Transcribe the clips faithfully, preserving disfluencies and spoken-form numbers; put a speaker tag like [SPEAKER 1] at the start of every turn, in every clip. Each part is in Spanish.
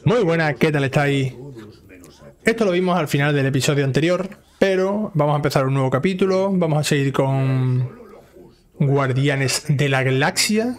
[SPEAKER 1] Muy buenas, ¿qué tal estáis? Esto lo vimos al final del episodio anterior, pero vamos a empezar un nuevo capítulo. Vamos a seguir con Guardianes de la Galaxia.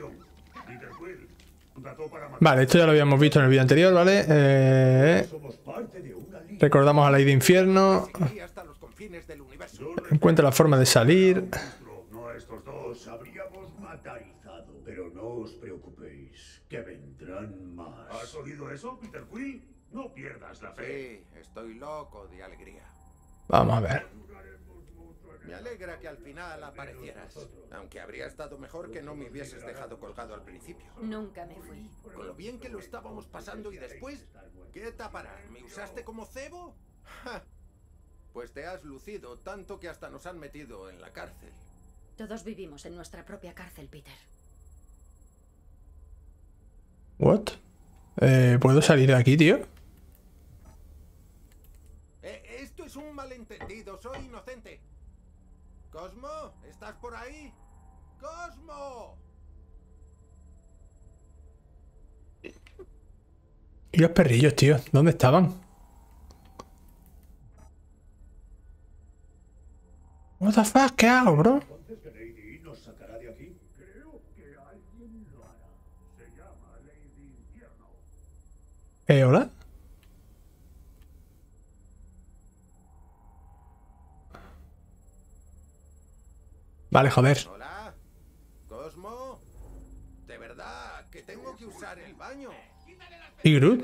[SPEAKER 1] Vale, esto ya lo habíamos visto en el vídeo anterior, ¿vale? Eh, recordamos a la Lady Infierno. Encuentra la forma de salir.
[SPEAKER 2] No a estos dos habríamos materializado, pero no os preocupéis, que vendrán más. ¿Has oído eso, Peter Quill? No pierdas la fe.
[SPEAKER 3] Sí, estoy loco de alegría.
[SPEAKER 1] Vamos a ver.
[SPEAKER 3] Me alegra que al final aparecieras. Aunque habría estado mejor que no me hubieses dejado colgado al principio.
[SPEAKER 4] Nunca me fui.
[SPEAKER 3] Con lo bien que lo estábamos pasando y después... ¿Qué tapará? ¿Me usaste como cebo? ¡Ja! Pues te has lucido tanto que hasta nos han metido en la cárcel.
[SPEAKER 4] Todos vivimos en nuestra propia cárcel, Peter.
[SPEAKER 1] What? Eh, ¿Puedo salir de aquí, tío?
[SPEAKER 3] Eh, esto es un malentendido, soy inocente. Cosmo, ¿estás por ahí? ¡Cosmo!
[SPEAKER 1] ¿Y los perrillos, tío? ¿Dónde estaban? What the fuck, ¿qué hago, bro?
[SPEAKER 2] Entonces que Lady nos sacará de aquí. Creo que alguien lo hará. Se llama Lady Infierno.
[SPEAKER 1] Eh, ¿hola? Vale, joder.
[SPEAKER 3] Hola, Cosmo. De verdad, que tengo que usar el baño.
[SPEAKER 1] ¿Y Groot?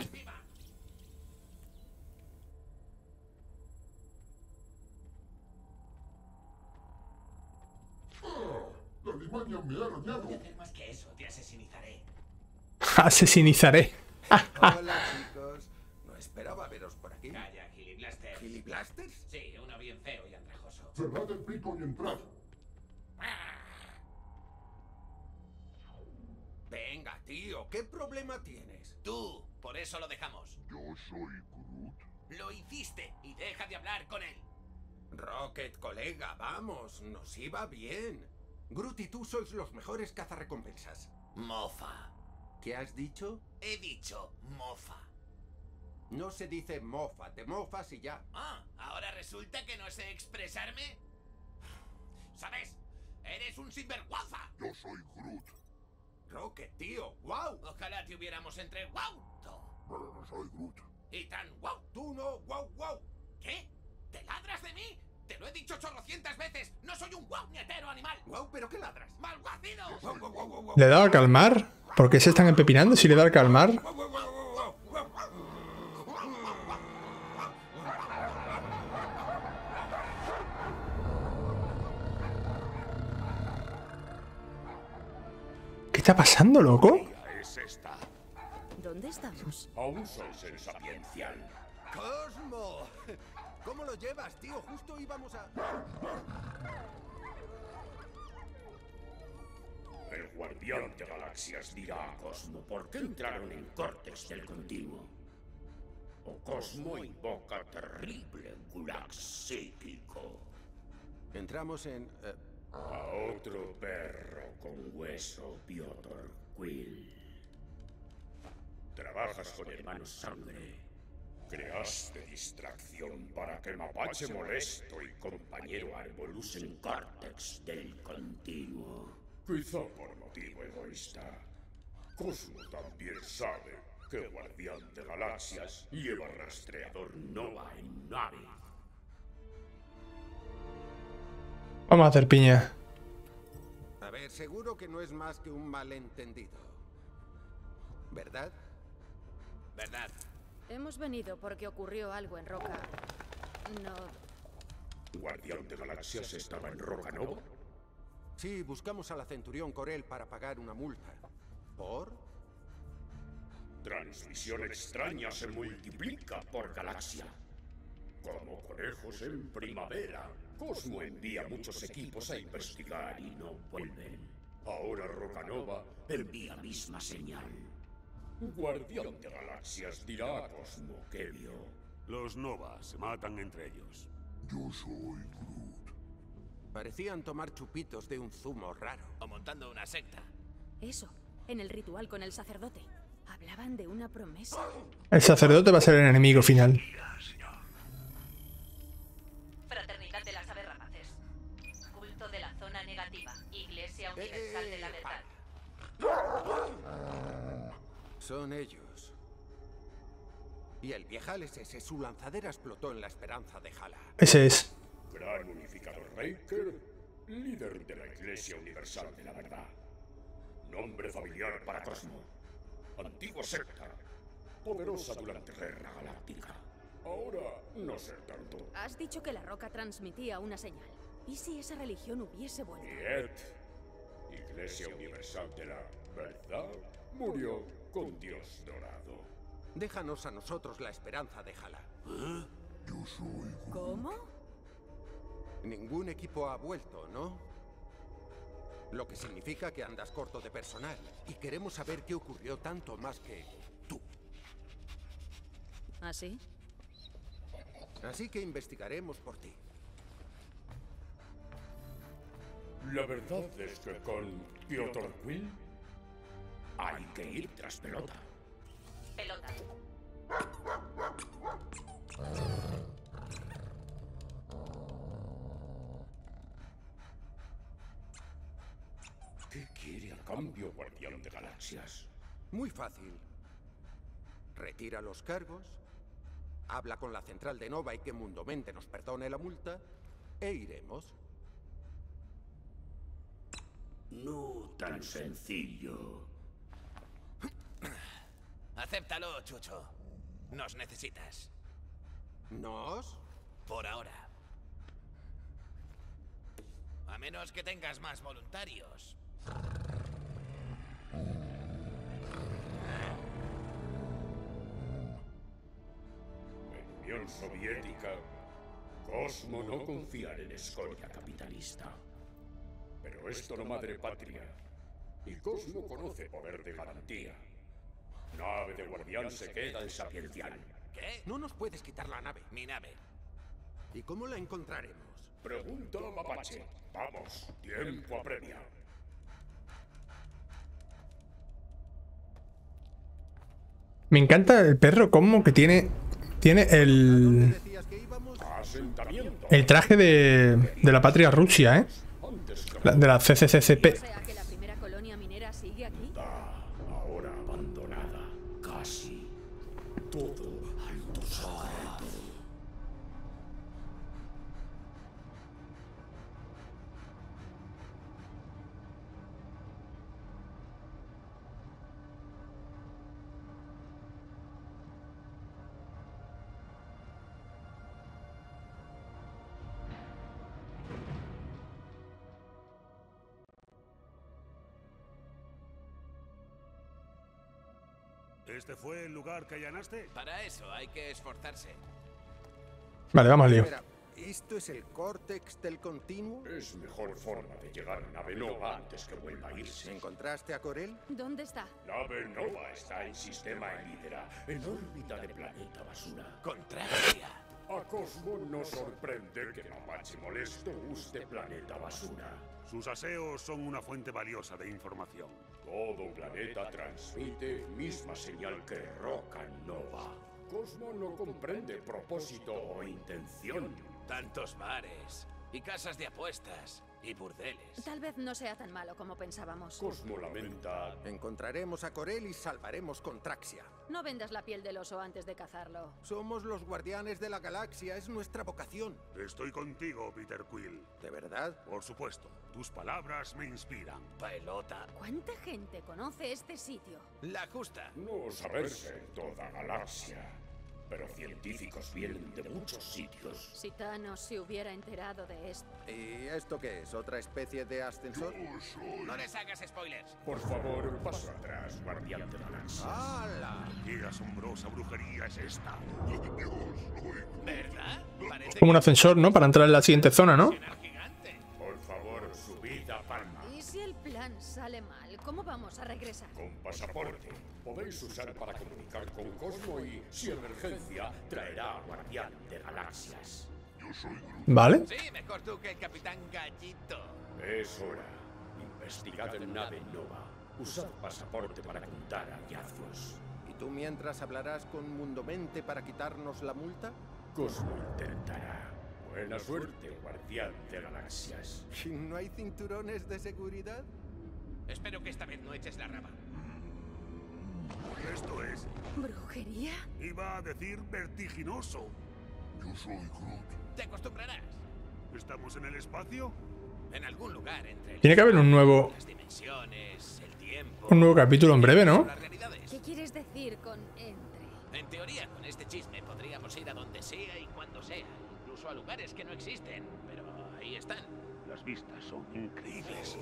[SPEAKER 5] La limaña me ha arañado.
[SPEAKER 6] Voy a hacer más que eso, te asesinizaré.
[SPEAKER 1] Asesinizaré.
[SPEAKER 3] Hola, chicos. No esperaba veros por aquí.
[SPEAKER 6] Calla, Gilly Blaster.
[SPEAKER 3] ¿Gilly Blasters?
[SPEAKER 6] Sí, uno bien feo y andrajoso.
[SPEAKER 5] Cerrad el pico y entrad.
[SPEAKER 3] Venga, tío, ¿qué problema tienes?
[SPEAKER 6] Tú, por eso lo dejamos.
[SPEAKER 5] Yo soy Groot.
[SPEAKER 6] Lo hiciste y deja de hablar con él.
[SPEAKER 3] Rocket, colega, vamos, nos iba bien. Groot y tú sois los mejores cazarrecompensas.
[SPEAKER 6] Mofa.
[SPEAKER 3] ¿Qué has dicho?
[SPEAKER 6] He dicho mofa.
[SPEAKER 3] No se dice mofa, te mofas y ya.
[SPEAKER 6] Ah, ahora resulta que no sé expresarme. ¿Sabes? Eres un sinvergüenza.
[SPEAKER 5] Yo soy Groot.
[SPEAKER 3] Rocket, tío, wow.
[SPEAKER 6] Ojalá te hubiéramos entre wow.
[SPEAKER 5] Pero no soy Groot.
[SPEAKER 6] Y tan wow.
[SPEAKER 3] Tú no, wow, wow.
[SPEAKER 6] ¿Qué? ¿Te ladras de mí? Te lo he dicho chorrocientas veces. No soy un guau nietero animal.
[SPEAKER 3] Wow, pero ¿qué ladras?
[SPEAKER 6] ¡Malguacido!
[SPEAKER 3] Guau, guau, guau, guau, guau.
[SPEAKER 1] ¿Le he dado a calmar? ¿Por qué se están empepinando si le he dado a calmar?
[SPEAKER 3] Guau, guau, guau, guau, guau, guau.
[SPEAKER 1] ¿Qué está pasando, loco?
[SPEAKER 5] Es esta.
[SPEAKER 4] ¿Dónde estamos?
[SPEAKER 5] Aún sois el sapiencial.
[SPEAKER 3] ¡Cosmo! ¿Cómo lo llevas, tío? Justo íbamos a...
[SPEAKER 7] El guardián de galaxias dirá a Cosmo por qué entraron en Córtex del Continuo. O Cosmo invoca terrible gulag psíquico.
[SPEAKER 3] Entramos en... eh,
[SPEAKER 7] A otro perro con hueso, Piotr Quill. Trabajas con hermanos sangre. Creaste distracción para que Mapache Molesto y compañero Árbol usen Córtex del Continuo. Quizá por motivo egoísta. Cosmo también sabe que Guardián de Galaxias lleva rastreador Nova en nave.
[SPEAKER 1] Vamos a hacer piña.
[SPEAKER 3] A ver, seguro que no es más que un malentendido. ¿Verdad?
[SPEAKER 6] ¿Verdad?
[SPEAKER 4] Hemos venido porque ocurrió algo en Roca. No...
[SPEAKER 7] ¿Guardián de Galaxias estaba en Rocanova?
[SPEAKER 3] Sí, buscamos a la Centurión Corel para pagar una multa. ¿Por?
[SPEAKER 7] Transmisión extraña se multiplica por galaxia. Como conejos en primavera, Cosmo envía muchos equipos a investigar y no vuelven. Ahora Rocanova envía misma señal. Guardián de Galaxias dirá a Cosmo que vio.
[SPEAKER 8] Los Nova se matan entre ellos.
[SPEAKER 5] Yo soy Groot.
[SPEAKER 3] Parecían tomar chupitos de un zumo raro.
[SPEAKER 6] O montando una secta.
[SPEAKER 4] Eso, en el ritual con el sacerdote. Hablaban de una promesa.
[SPEAKER 1] El sacerdote va a ser el enemigo final.
[SPEAKER 9] Fraternidad de las aves rapaces. Culto de la zona negativa. Iglesia Universal de la Verdad.
[SPEAKER 3] Son ellos. Y el viejal es ese. Su lanzadera explotó en la Esperanza de Hala.
[SPEAKER 1] Ese es.
[SPEAKER 7] Gran unificador Raker, líder de la Iglesia Universal de la Verdad. Nombre familiar para Cosmo. Antigua secta. Poderosa durante Guerra Galáctica. Ahora no sé tanto.
[SPEAKER 4] Has dicho que la roca transmitía una señal. ¿Y si esa religión hubiese vuelto?
[SPEAKER 7] Niet, Iglesia Universal de la Verdad, murió con Dios dorado.
[SPEAKER 3] Déjanos a nosotros la Esperanza de Hala.
[SPEAKER 5] Yo soy
[SPEAKER 4] ¿Cómo?
[SPEAKER 3] Ningún equipo ha vuelto, ¿no? Lo que significa que andas corto de personal. Y queremos saber qué ocurrió tanto más que tú.
[SPEAKER 4] ¿Así?
[SPEAKER 3] Así que investigaremos por ti.
[SPEAKER 7] La verdad es que con Piotr Quill hay que ir tras pelota.
[SPEAKER 9] Pelota.
[SPEAKER 7] ¿Qué quiere a cambio, Guardián de Galaxias?
[SPEAKER 3] Muy fácil. Retira los cargos, habla con la central de Nova y que Mundomente nos perdone la multa, e iremos.
[SPEAKER 7] No tan sencillo.
[SPEAKER 6] Acéptalo, Chucho. Nos necesitas.
[SPEAKER 3] ¿Nos?
[SPEAKER 6] Por ahora. A menos que tengas más voluntarios.
[SPEAKER 7] En Unión Soviética, Cosmo no confiar en escoria capitalista. Pero esto no madre patria. Y Cosmo conoce poder de garantía. Nave de guardián se queda en Sapiencial.
[SPEAKER 6] ¿Qué?
[SPEAKER 3] No nos puedes quitar la nave.
[SPEAKER 6] Mi nave.
[SPEAKER 3] ¿Y cómo la encontraremos?
[SPEAKER 7] Pregunta a Mapache. Vamos, tiempo apremia.
[SPEAKER 1] Me encanta el perro como que tiene tiene el
[SPEAKER 3] ¿Decías que íbamos?
[SPEAKER 7] Asentamiento.
[SPEAKER 1] el traje de, de la patria Rusia, ¿eh?
[SPEAKER 7] Antes que
[SPEAKER 1] La- de la C C C C P.
[SPEAKER 4] O sea que la primera colonia minera sigue aquí.
[SPEAKER 7] ahora abandonada. Casi. Todo alto secreto.
[SPEAKER 8] ¿Este fue el lugar que allanaste?
[SPEAKER 6] Para eso hay que esforzarse.
[SPEAKER 1] Vale, vamos al lío.
[SPEAKER 3] Espera, ¿esto es el córtex del continuo?
[SPEAKER 7] Es mejor forma de llegar a Nave Nova antes que vuelva a irse.
[SPEAKER 3] ¿Encontraste a Corel?
[SPEAKER 4] ¿Dónde está?
[SPEAKER 7] Nave Nova está en sistema Elidera, en órbita de planeta basura.
[SPEAKER 6] Contraria.
[SPEAKER 7] A Cosmo no sorprende que Mapache molesto guste planeta basura.
[SPEAKER 8] Sus aseos son una fuente valiosa de información.
[SPEAKER 7] Todo planeta transmite misma señal que Roca Nova. Cosmo no comprende propósito o intención.
[SPEAKER 6] Tantos bares y casas de apuestas y burdeles.
[SPEAKER 4] Tal vez no sea tan malo como pensábamos.
[SPEAKER 7] Cosmo lamenta.
[SPEAKER 3] Encontraremos a Corel y salvaremos Contraxia.
[SPEAKER 4] No vendas la piel del oso antes de cazarlo.
[SPEAKER 3] Somos los guardianes de la galaxia, es nuestra vocación.
[SPEAKER 8] Estoy contigo, Peter Quill.
[SPEAKER 3] ¿De verdad?
[SPEAKER 8] Por supuesto, tus palabras me inspiran.
[SPEAKER 6] Pelota.
[SPEAKER 4] ¿Cuánta gente conoce este sitio?
[SPEAKER 6] La justa.
[SPEAKER 7] No saberse en toda galaxia. Pero científicos vienen de muchos sitios.
[SPEAKER 4] Si Thanos se hubiera enterado de esto.
[SPEAKER 3] ¿Y esto qué es? ¿Otra especie de ascensor?
[SPEAKER 6] No les hagas spoilers.
[SPEAKER 7] Por favor, paso atrás, guardián de galaxia.
[SPEAKER 3] ¡Hala!
[SPEAKER 8] ¿Qué asombrosa brujería es esta?
[SPEAKER 6] ¿Verdad? Parece
[SPEAKER 1] Como un ascensor, ¿no? Para entrar en la siguiente zona, ¿no?
[SPEAKER 6] que era gigante.
[SPEAKER 7] Por favor, subid a Palma.
[SPEAKER 4] ¿Y si el plan sale mal? ¿Cómo vamos a regresar?
[SPEAKER 7] Con pasaporte. Podéis usar para comunicar con Cosmo y, si emergencia, traerá a Guardián de Galaxias.
[SPEAKER 5] Yo soy Groot.
[SPEAKER 1] Vale.
[SPEAKER 6] Sí, mejor tú que el Capitán Gallito.
[SPEAKER 7] Es hora. Investigad en Nave Nova. Usad pasaporte para contar hallazgos.
[SPEAKER 3] ¿Y tú mientras hablarás con Mundomente para quitarnos la multa?
[SPEAKER 7] Cosmo intentará. Buena suerte, guardián de galaxias.
[SPEAKER 3] ¿No hay cinturones de seguridad?
[SPEAKER 6] Espero que esta vez no eches la raba.
[SPEAKER 8] Esto es...
[SPEAKER 4] ¿Brujería?
[SPEAKER 8] Iba a decir vertiginoso.
[SPEAKER 5] Yo soy Groot.
[SPEAKER 6] Te acostumbrarás.
[SPEAKER 8] ¿Estamos en el espacio?
[SPEAKER 6] En algún lugar entre...
[SPEAKER 1] Tiene que haber un nuevo...
[SPEAKER 6] las dimensiones, el tiempo...
[SPEAKER 1] Un nuevo capítulo en breve, ¿no?
[SPEAKER 6] las realidades.
[SPEAKER 4] ¿Qué quieres decir con entre?
[SPEAKER 6] En teoría, con este chisme podríamos ir a donde sea y cuando sea. Incluso a lugares que no existen. Pero ahí están.
[SPEAKER 8] Las vistas son increíbles.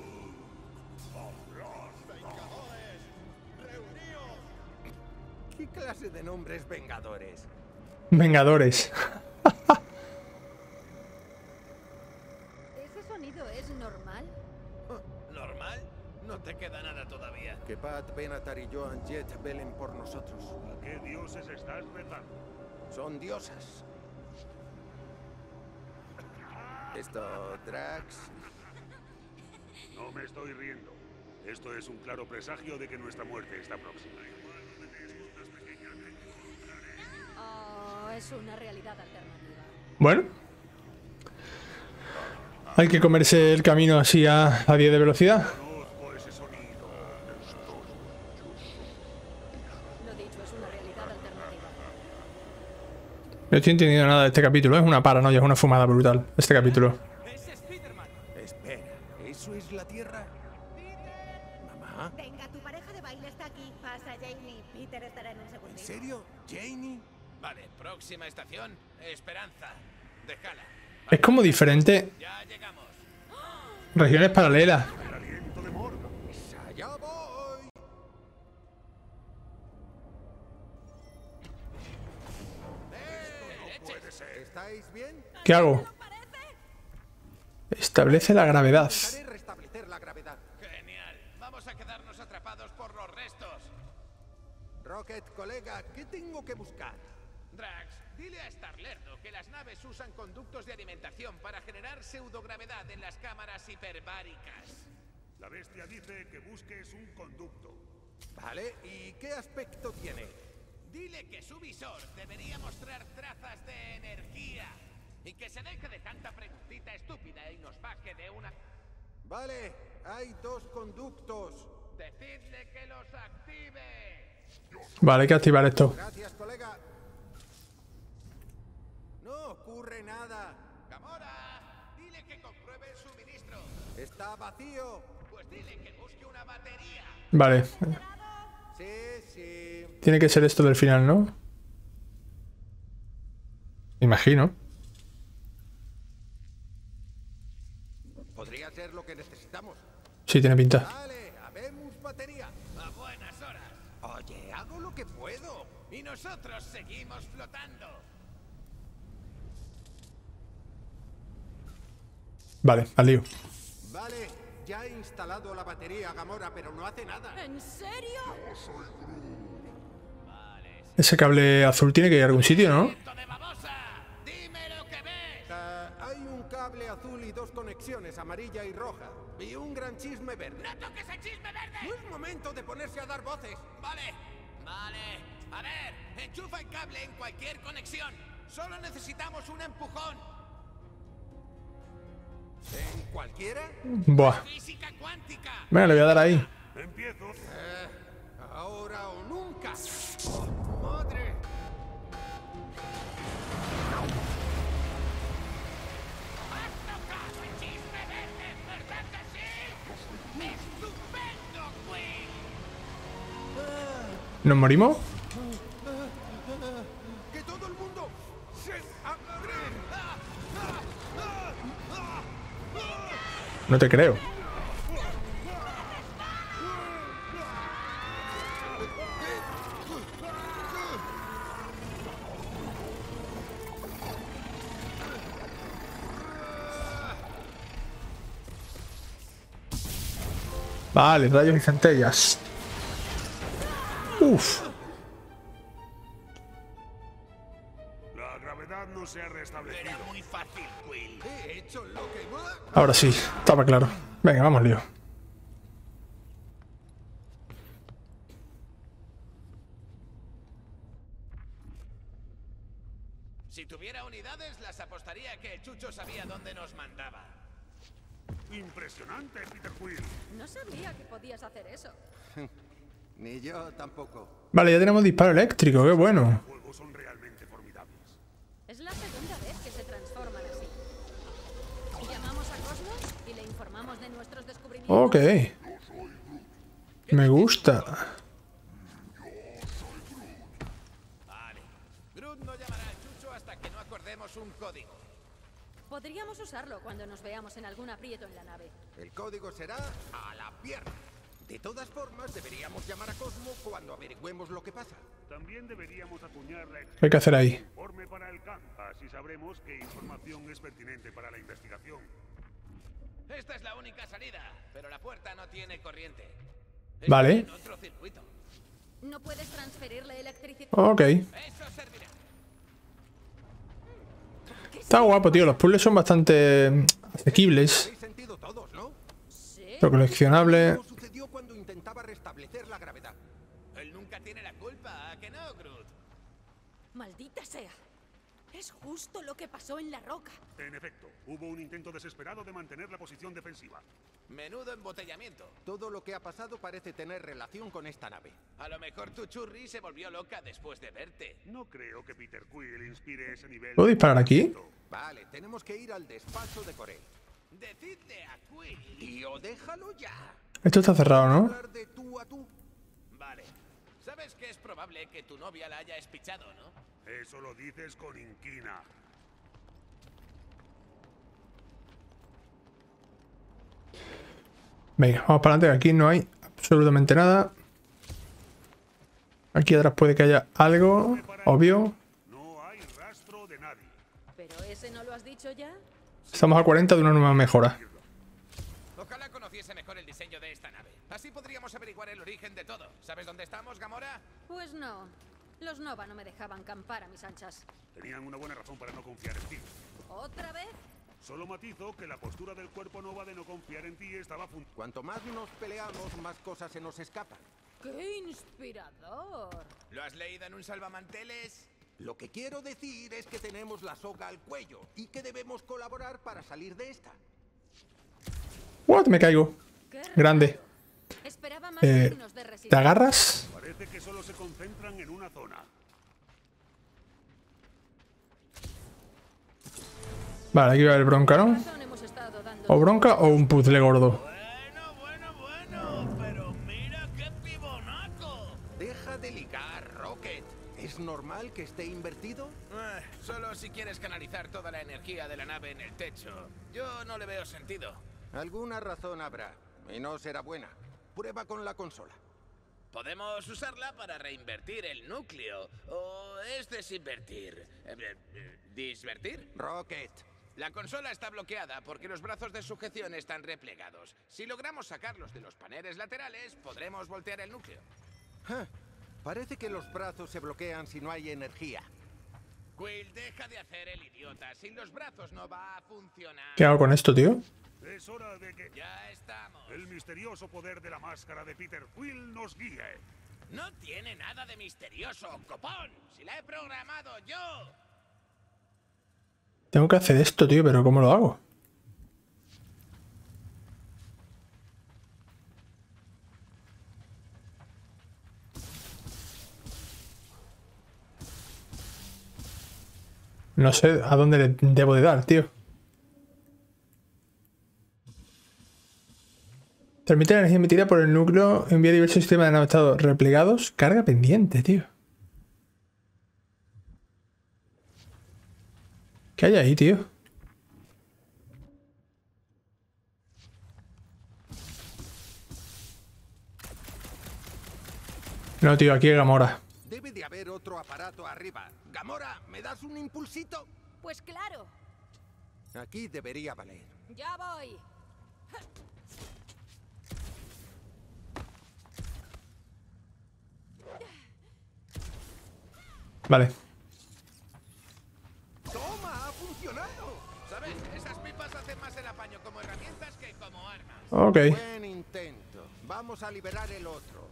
[SPEAKER 3] ¿Qué clase de nombres vengadores?
[SPEAKER 1] Vengadores.
[SPEAKER 4] ¿Ese sonido es normal?
[SPEAKER 6] ¿Normal? No te queda nada todavía.
[SPEAKER 3] Que Pat Benatar y Joan Jett velen por nosotros.
[SPEAKER 8] ¿A qué dioses estás rezando?
[SPEAKER 3] Son diosas. Esto, Drax.
[SPEAKER 8] No me estoy riendo. Esto es un claro presagio de que nuestra muerte está próxima.
[SPEAKER 4] Oh, es una realidad alternativa.
[SPEAKER 1] Bueno. Hay que comerse el camino así a, a diez de velocidad.
[SPEAKER 8] Conozco ese sonido.
[SPEAKER 4] Lo dicho, es una realidad alternativa.
[SPEAKER 1] No estoy entendiendo nada de este capítulo. Es una paranoia, es una fumada brutal. Este capítulo.
[SPEAKER 3] Es Spiderman. Espera, ¿eso es la Tierra? ¿Mamá?
[SPEAKER 10] Venga, tu pareja de baile está aquí. Pasa, Jamie. Peter estará en un segundo.
[SPEAKER 3] ¿En serio? ¿Janie?
[SPEAKER 6] Vale, próxima estación, Esperanza. Déjala.
[SPEAKER 1] Es como diferente.
[SPEAKER 6] Ya llegamos.
[SPEAKER 1] Regiones paralelas.
[SPEAKER 8] El aliento de Morgan.
[SPEAKER 3] ¡Allá voy!
[SPEAKER 6] ¡Eh!
[SPEAKER 8] Puede ser.
[SPEAKER 3] ¿Estáis bien?
[SPEAKER 1] ¿Qué hago? Establece la gravedad.
[SPEAKER 3] Intentaré restablecer la gravedad.
[SPEAKER 6] Genial. Vamos a quedarnos atrapados por los restos.
[SPEAKER 3] Rocket, colega, ¿qué tengo que buscar?
[SPEAKER 6] Drax, dile a Star-Lerdo que las naves usan conductos de alimentación para generar pseudogravedad en las cámaras hiperbáricas.
[SPEAKER 8] La bestia dice que busques un conducto.
[SPEAKER 3] Vale, ¿y qué aspecto tiene?
[SPEAKER 6] Dile que su visor debería mostrar trazas de energía y que se deje de tanta preguntita estúpida y nos baje de una...
[SPEAKER 3] Vale, hay dos conductos.
[SPEAKER 6] Decidle que los active.
[SPEAKER 1] Vale, hay que activar esto.
[SPEAKER 3] Gracias, colega. No ocurre nada.
[SPEAKER 6] Gamora, dile que compruebe el suministro.
[SPEAKER 3] Está vacío.
[SPEAKER 6] Pues dile que busque una batería.
[SPEAKER 1] Vale.
[SPEAKER 3] Sí, sí.
[SPEAKER 1] Tiene que ser esto del final, ¿no? Imagino.
[SPEAKER 3] Podría ser lo que necesitamos.
[SPEAKER 1] Sí, tiene pinta.
[SPEAKER 3] Vale, habemos batería.
[SPEAKER 6] A buenas horas.
[SPEAKER 3] Oye, hago lo que puedo.
[SPEAKER 6] Y nosotros seguimos flotando.
[SPEAKER 1] Vale, al lío.
[SPEAKER 3] Vale, ya he instalado la batería, Gamora, pero no hace nada.
[SPEAKER 4] ¿En serio?
[SPEAKER 1] Ese cable azul tiene que ir a algún sitio, ¿no?
[SPEAKER 6] ¡De babosa! ¡Dime lo que ves!
[SPEAKER 3] Ah, hay un cable azul y dos conexiones, amarilla y roja. Y un gran chisme verde.
[SPEAKER 6] ¡No toques el chisme verde!
[SPEAKER 3] No es momento de ponerse a dar voces.
[SPEAKER 6] Vale, vale. A ver, enchufa el cable en cualquier conexión. Solo necesitamos un empujón.
[SPEAKER 3] ¿En cualquiera?
[SPEAKER 1] Buah.
[SPEAKER 6] Física cuántica.
[SPEAKER 1] Venga, le voy a dar ahí.
[SPEAKER 8] Empiezo.
[SPEAKER 3] Eh, ahora o nunca. Oh, ¡madre!
[SPEAKER 6] ¿Has tocado el chisme verde, verdad que sí? ¡Estupendo, Quill!
[SPEAKER 1] ¿Nos morimos?
[SPEAKER 3] ¡Que todo el mundo se agarre!
[SPEAKER 1] No te creo. Vale, rayos y centellas. Uf.
[SPEAKER 8] La gravedad no se ha restablecido.
[SPEAKER 6] Era muy fácil, Quill.
[SPEAKER 3] He hecho lo que...
[SPEAKER 1] Ahora sí, estaba claro. Venga, vamos, lío.
[SPEAKER 6] sabía dónde nos mandaba.
[SPEAKER 8] Impresionante, Peter Quill.
[SPEAKER 4] No sabía que podías hacer eso.
[SPEAKER 3] Ni yo tampoco.
[SPEAKER 1] Vale, ya tenemos disparo eléctrico, qué bueno.
[SPEAKER 8] Los juegos son realmente formidables.
[SPEAKER 4] Es la segunda vez que se transforman así. Llamamos a Cosmos y le informamos de nuestros descubrimientos.
[SPEAKER 1] Ok. Me gusta.
[SPEAKER 6] Vale. Groot no llamará a Chucho hasta que no acordemos un código.
[SPEAKER 4] Podríamos usarlo cuando nos veamos en algún aprieto en la nave.
[SPEAKER 3] El código será a la pierna. De todas formas, deberíamos llamar a Cosmo cuando averigüemos lo que pasa.
[SPEAKER 8] También deberíamos acuñar la
[SPEAKER 1] ¿Qué hay que hacer ahí?
[SPEAKER 8] informe para el camp. Así sabremos qué información es pertinente para la investigación.
[SPEAKER 6] Esta es la única salida, pero la puerta no tiene corriente.
[SPEAKER 1] Vale.
[SPEAKER 6] Está en otro circuito.
[SPEAKER 4] No puedes transferirle electricidad.
[SPEAKER 1] Ok.
[SPEAKER 6] Eso servirá.
[SPEAKER 1] Está guapo, tío. Los puzzles son bastante asequibles.
[SPEAKER 3] Habéis sentido todos, ¿no?
[SPEAKER 4] Sí.
[SPEAKER 1] Lo coleccionable.
[SPEAKER 3] ¿Cómo sucedió cuando intentaba restablecer la gravedad?
[SPEAKER 6] Él nunca tiene la culpa, ¿a que no, Groot?
[SPEAKER 4] Maldita sea. Es justo lo que pasó en la roca.
[SPEAKER 8] En efecto, hubo un intento desesperado de mantener la posición defensiva.
[SPEAKER 6] Menudo embotellamiento.
[SPEAKER 3] Todo lo que ha pasado parece tener relación con esta nave.
[SPEAKER 6] A lo mejor tu churri se volvió loca después de verte.
[SPEAKER 8] No creo que Peter Quill inspire ese nivel.
[SPEAKER 1] ¿Puedo disparar aquí?
[SPEAKER 3] Vale, tenemos que ir al despacho de Corel.
[SPEAKER 6] Decidle a Quill.
[SPEAKER 3] Tío, déjalo ya.
[SPEAKER 1] Esto está cerrado, ¿no?
[SPEAKER 3] Hablar de tú a tú.
[SPEAKER 6] Vale. Sabes que es probable que tu novia la haya espichado, ¿no?
[SPEAKER 8] Eso lo dices con inquina.
[SPEAKER 1] Venga, vamos para adelante, que aquí no hay absolutamente nada. Aquí atrás puede que haya algo, obvio.
[SPEAKER 8] No hay rastro de nadie.
[SPEAKER 4] ¿Pero ese no lo has dicho ya?
[SPEAKER 1] Estamos a cuarenta de una nueva mejora.
[SPEAKER 6] Ojalá conociese mejor el diseño de esta nave. Así podríamos averiguar el origen de todo. ¿Sabes dónde estamos, Gamora?
[SPEAKER 4] Pues no. Los Nova no me dejaban campar a mis anchas.
[SPEAKER 8] Tenían una buena razón para no confiar en ti.
[SPEAKER 4] ¿Otra vez?
[SPEAKER 8] Solo matizo que la postura del cuerpo Nova de no confiar en ti estaba fun...
[SPEAKER 3] Cuanto más nos peleamos, más cosas se nos escapan.
[SPEAKER 4] ¡Qué inspirador!
[SPEAKER 6] ¿Lo has leído en un salvamanteles?
[SPEAKER 3] Lo que quiero decir es que tenemos la soga al cuello y que debemos colaborar para salir de esta.
[SPEAKER 1] What? Me caigo.
[SPEAKER 4] Qué
[SPEAKER 1] Grande.
[SPEAKER 4] raro. Esperaba más
[SPEAKER 1] Eh,
[SPEAKER 4] signos de
[SPEAKER 1] ¿Te
[SPEAKER 4] resistencia.
[SPEAKER 1] agarras?
[SPEAKER 8] Parece que solo se concentran en una zona.
[SPEAKER 1] Vale, aquí va el bronca, ¿no?
[SPEAKER 4] Razón hemos estado dando-
[SPEAKER 1] O bronca o un puzzle gordo.
[SPEAKER 6] Bueno, bueno, bueno. Pero mira qué pibonaco.
[SPEAKER 3] Deja de ligar, Rocket. ¿Es normal que esté invertido?
[SPEAKER 6] Eh, solo si quieres canalizar toda la energía de la nave en el techo. Yo no le veo sentido.
[SPEAKER 3] Alguna razón habrá, y no será buena. Prueba con la consola.
[SPEAKER 6] Podemos usarla para reinvertir el núcleo. ¿O es desinvertir? Eh, eh, eh, ¿Disvertir?
[SPEAKER 3] Rocket.
[SPEAKER 6] La consola está bloqueada porque los brazos de sujeción están replegados. Si logramos sacarlos de los paneles laterales, podremos voltear el núcleo.
[SPEAKER 3] Ja, parece que los brazos se bloquean si no hay energía.
[SPEAKER 6] Quill, deja de hacer el idiota. Sin los brazos no va a funcionar.
[SPEAKER 1] ¿Qué hago con esto, tío?
[SPEAKER 8] Es hora de que
[SPEAKER 6] Ya estamos.
[SPEAKER 8] el misterioso poder de la máscara de Peter Quill nos guíe.
[SPEAKER 6] No tiene nada de misterioso, copón. Si la he programado yo.
[SPEAKER 1] Tengo que hacer esto, tío, pero ¿cómo lo hago? No sé a dónde le debo de dar, tío. Transmite la energía emitida por el núcleo, envía diversos sistemas de nave estado replegados. Carga pendiente, tío. ¿Qué hay ahí, tío? No, tío, aquí hay Gamora.
[SPEAKER 3] Debe de haber otro aparato arriba. Gamora, ¿me das un impulsito?
[SPEAKER 4] Pues claro.
[SPEAKER 3] Aquí debería valer.
[SPEAKER 4] Ya voy.
[SPEAKER 1] Vale.
[SPEAKER 3] ¡Toma! ¡Ha funcionado!
[SPEAKER 6] ¿Sabes? Esas pipas hacen más el apaño como herramientas que como armas.
[SPEAKER 1] Ok.
[SPEAKER 3] Buen intento. Vamos a liberar el otro.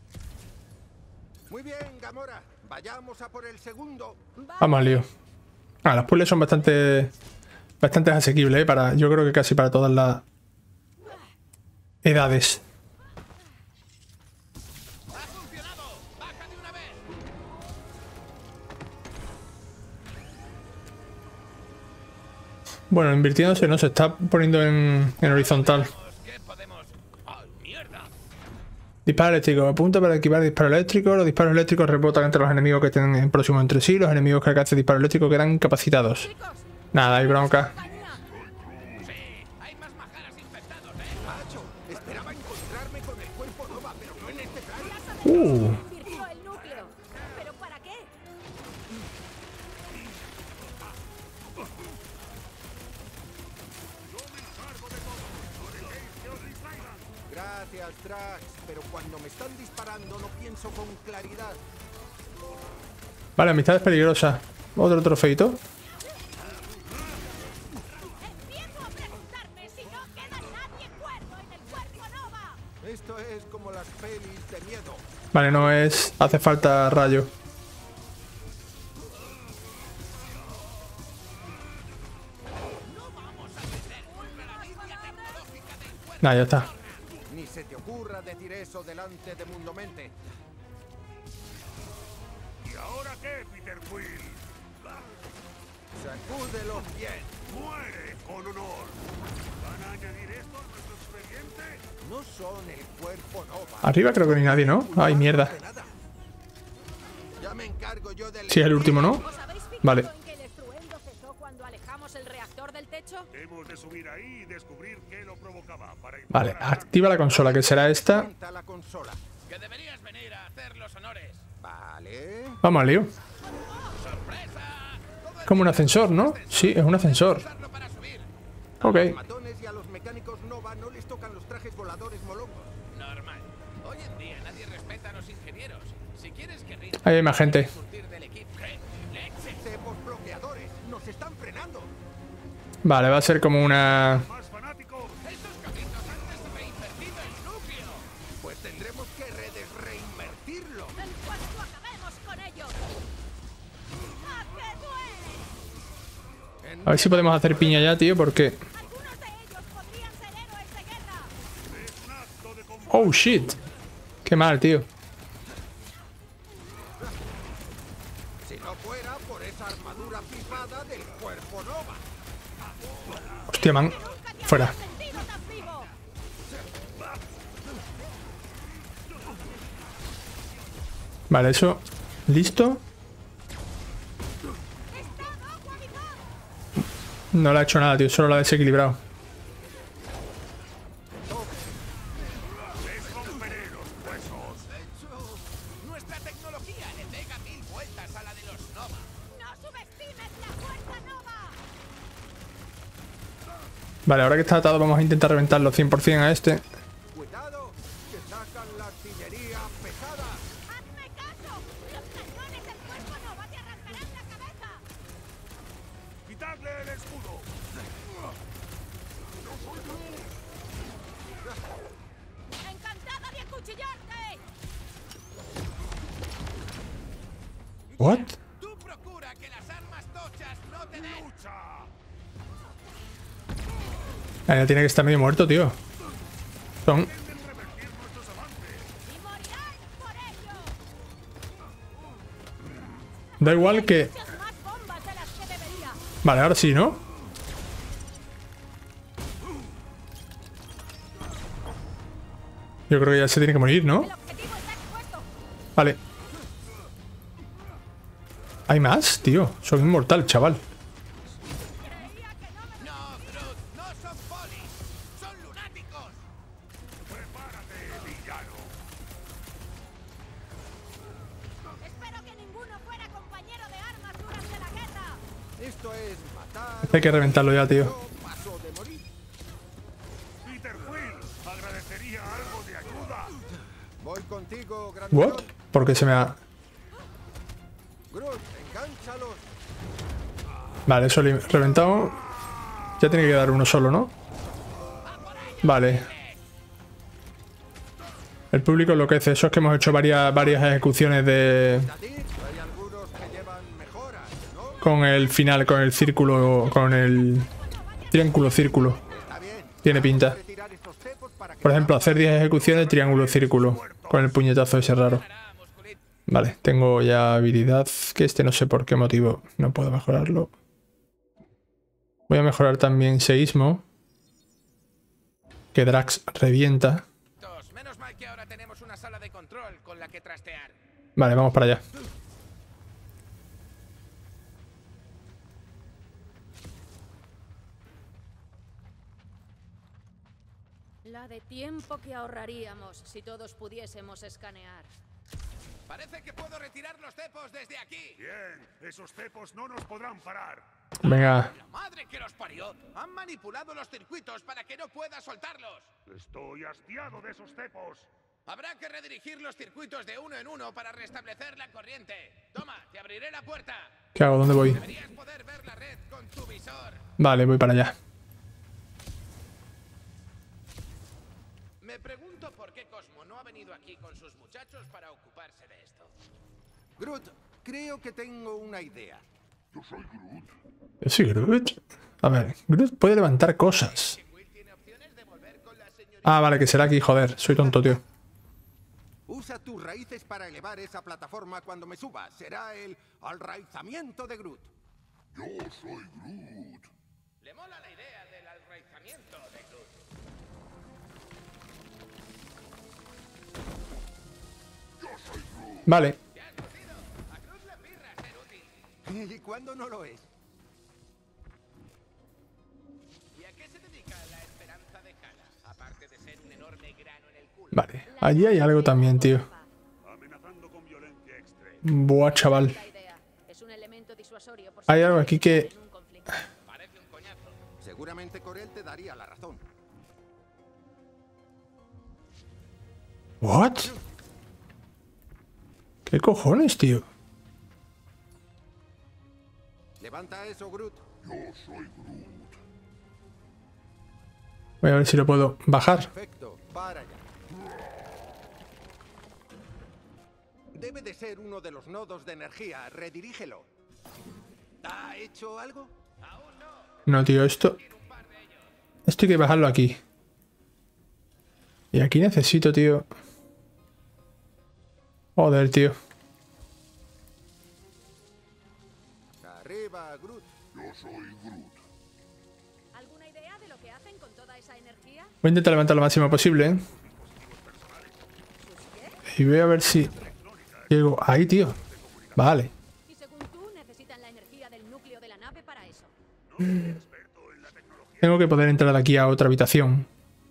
[SPEAKER 3] Muy bien, Gamora. Vayamos a por el segundo.
[SPEAKER 1] Vamos al lío. Ah, los puzzles son bastante... Bastante asequibles, ¿eh? Para, yo creo que casi para todas las edades. Bueno, invirtiéndose no se está poniendo en, en horizontal. Disparo eléctrico. Apunta para equipar disparo eléctrico. Los disparos eléctricos rebotan entre los enemigos que estén próximos entre sí. Los enemigos que alcancen disparo eléctrico quedan incapacitados. Nada, hay bronca. Uh.
[SPEAKER 3] Gracias, Drax, pero cuando me están disparando no pienso con claridad.
[SPEAKER 1] Vale, amistad es peligrosa. Otro trofeito.
[SPEAKER 10] Empiezo a preguntarme si no queda nadie cuerdo en el cuerpo Nova.
[SPEAKER 3] Esto es como las pelis de miedo.
[SPEAKER 1] Vale, no es... Hace falta rayo. Nah, ya está.
[SPEAKER 3] Ni se te ocurra decir eso delante de Mundomente.
[SPEAKER 8] ¿Y ahora qué, Peter Quill?
[SPEAKER 3] Sacúdelo bien.
[SPEAKER 8] ¡Muere con honor! ¿Van a añadir esto a nuestro expediente?
[SPEAKER 3] No son el cuerpo Nova.
[SPEAKER 1] Arriba creo que no hay nadie, ¿no? Ay, mierda.
[SPEAKER 3] Ya me encargo yo del...
[SPEAKER 1] Sí, es el último, ¿no? Vale.
[SPEAKER 4] ¿En que el estruendo cesó cuando alejamos el reactor del techo?
[SPEAKER 8] Hemos de subir ahí y descubrir qué lo provocaba para...
[SPEAKER 1] Vale, activa la consola, que será esta.
[SPEAKER 3] La consola.
[SPEAKER 6] Que deberías venir a hacer los honores.
[SPEAKER 3] Vale.
[SPEAKER 1] Vamos al lío. Como un ascensor, ¿no? Sí, es un ascensor. Ok.
[SPEAKER 3] A los matones y a los mecánicos Nova no les tocan los trajes voladores molongos.
[SPEAKER 6] Normal. Hoy en día nadie respeta a los ingenieros. Si quieres que rinda,
[SPEAKER 1] Ahí hay más gente.
[SPEAKER 6] surtir del equipo.
[SPEAKER 3] Tenemos bloqueadores. Nos están frenando.
[SPEAKER 1] Vale, va a ser como una...
[SPEAKER 3] Pues tendremos que redes reinvertirlo.
[SPEAKER 10] En cuanto acabemos con ellos. ¡Ah, qué duele!
[SPEAKER 1] A ver si podemos hacer piña ya, tío, porque...
[SPEAKER 10] Algunos de ellos podrían ser héroes de guerra.
[SPEAKER 1] Oh, shit. Qué mal, tío.
[SPEAKER 3] Si no fuera por esa armadura pipada del cuerpo Nova.
[SPEAKER 1] Hostia, man. Fuera.
[SPEAKER 10] Sentido tan vivo.
[SPEAKER 1] Vale, eso... ¿Listo? No le ha hecho nada, tío. Solo lo ha desequilibrado.
[SPEAKER 6] Nuestra tecnología le pega mil vueltas a la de los Nova.
[SPEAKER 10] No subestimes la fuerza Nova.
[SPEAKER 1] Vale, ahora que está atado vamos a intentar reventarlo cien por cien a este.
[SPEAKER 3] Cuidado, que sacan la artillería pesada.
[SPEAKER 10] Hazme caso. Los cañones del cuerpo Nova te arrancarán la cabeza.
[SPEAKER 8] ¡Quitadle el escudo!
[SPEAKER 10] Encantada de acuchillarte.
[SPEAKER 1] What?
[SPEAKER 6] Tú procura que las armas tochas no te den.
[SPEAKER 1] Ah, ya tiene que estar medio muerto, tío. Son...
[SPEAKER 10] Y morirán por ello.
[SPEAKER 1] Da igual que...
[SPEAKER 10] Muchas más bombas de las que debería.
[SPEAKER 1] Vale, ahora sí, ¿no? Yo creo que ya se tiene que morir, ¿no?
[SPEAKER 10] El objetivo está expuesto.
[SPEAKER 1] Vale. ¿Hay más? Tío, soy inmortal, chaval.
[SPEAKER 6] No, Groot, no son polis, son lunáticos.
[SPEAKER 8] ¡Prepárate, villano!
[SPEAKER 10] Espero que ninguno fuera compañero de armas durante la guerra.
[SPEAKER 3] Esto es matar.
[SPEAKER 1] Hay que reventarlo ya, tío.
[SPEAKER 3] Paso de morir.
[SPEAKER 8] Peter Quill, agradecería algo de ayuda.
[SPEAKER 3] Voy contigo, gran
[SPEAKER 1] ¿What? Porque se me ha...
[SPEAKER 3] Groot, engánchalos.
[SPEAKER 1] Vale, eso lo he reventado. Ya tiene que quedar uno solo, ¿no? Vale. El público enloquece. Eso es que hemos hecho varias, varias ejecuciones de...
[SPEAKER 3] Hay algunos que llevan mejoras, ¿no?
[SPEAKER 1] con el final, con el círculo, con el triángulo círculo. Tiene pinta. Por ejemplo, hacer diez ejecuciones triángulo círculo con el puñetazo ese raro. Vale, tengo ya habilidad, que este no sé por qué motivo no puedo mejorarlo. Voy a mejorar también seísmo, que Drax revienta.
[SPEAKER 6] Menos mal que ahora tenemos una sala de control con la que trastear.
[SPEAKER 1] Vale, vamos para allá.
[SPEAKER 4] La de tiempo que ahorraríamos si todos pudiésemos escanear.
[SPEAKER 6] Parece que puedo retirar los cepos desde aquí.
[SPEAKER 8] Bien, esos cepos no nos podrán parar.
[SPEAKER 1] Venga.
[SPEAKER 6] La madre que los parió. Han manipulado los circuitos para que no pueda soltarlos.
[SPEAKER 8] Estoy hastiado de esos cepos.
[SPEAKER 6] Habrá que redirigir los circuitos de uno en uno para restablecer la corriente. Toma, te abriré la puerta.
[SPEAKER 1] ¿Qué hago? ¿Dónde voy?
[SPEAKER 6] Deberías poder ver la red con tu visor.
[SPEAKER 1] Vale, voy para allá.
[SPEAKER 6] Me pregunto por qué Cosmo no ha venido aquí con sus muchachos para ocuparse de esto.
[SPEAKER 3] Groot, creo que tengo una idea.
[SPEAKER 5] Yo soy Groot.
[SPEAKER 1] Yo soy Groot. A ver, Groot puede levantar cosas. Ah, vale, que será aquí, joder. Soy tonto, tío.
[SPEAKER 3] Usa tus raíces para elevar esa plataforma cuando me suba. Será el alraizamiento de Groot.
[SPEAKER 5] Yo soy Groot.
[SPEAKER 6] Le mola la idea del alraizamiento de Groot.
[SPEAKER 1] Vale.
[SPEAKER 3] ¿Y cuándo no lo es?
[SPEAKER 6] ¿Y a qué se dedica la esperanza de Kala? Aparte de ser un enorme grano en el culo.
[SPEAKER 1] Vale. Allí hay algo también, tío.
[SPEAKER 8] Amenazando con violencia extrema.
[SPEAKER 1] Buah, chaval.
[SPEAKER 4] Es un elemento disuasorio por si
[SPEAKER 1] Hay algo aquí que...
[SPEAKER 6] Parece un coñazo.
[SPEAKER 3] Seguramente Corel te daría la razón.
[SPEAKER 1] ¿What? ¿Qué cojones, tío?
[SPEAKER 3] Levanta eso, Groot.
[SPEAKER 5] Yo soy Groot.
[SPEAKER 1] Voy a ver si lo puedo bajar.
[SPEAKER 3] Perfecto, para allá. Debe de ser uno de los nodos de energía. Redirígelo. ¿Ha hecho algo?
[SPEAKER 1] No, tío, esto... Esto hay que bajarlo aquí. Y aquí necesito, tío... Joder, tío.
[SPEAKER 3] Arriba, Groot.
[SPEAKER 5] Yo soy Groot.
[SPEAKER 4] ¿Alguna idea de lo que hacen con toda esa energía?
[SPEAKER 1] Voy a intentar levantar lo máximo posible, ¿eh? Y voy a ver si... Llego ahí, tío. Vale.
[SPEAKER 4] Y según tú, necesitan la energía del núcleo de la nave para eso.
[SPEAKER 1] Tengo que poder entrar aquí a otra habitación.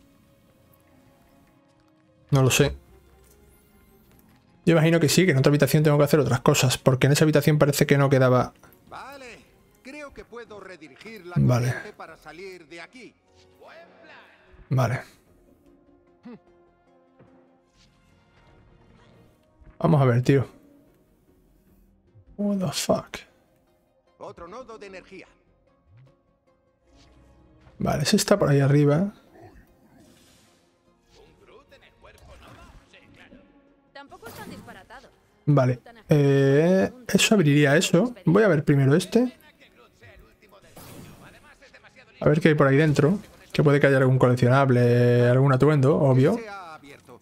[SPEAKER 1] No lo sé. Yo imagino que sí, que en otra habitación tengo que hacer otras cosas, porque en esa habitación parece que no quedaba...
[SPEAKER 3] Vale, creo que puedo redirigir la
[SPEAKER 1] Vale.
[SPEAKER 3] corriente para salir de aquí.
[SPEAKER 1] Vale. Vamos a ver, tío. What the fuck.
[SPEAKER 3] Otro nodo de energía.
[SPEAKER 1] Vale, ese está por ahí arriba.
[SPEAKER 4] Tampoco es tan disparatado.
[SPEAKER 1] Vale. Eh, eso abriría eso. Voy a ver primero este. A ver qué hay por ahí dentro. Que puede que haya algún coleccionable, algún atuendo, obvio.
[SPEAKER 3] Se ha abierto.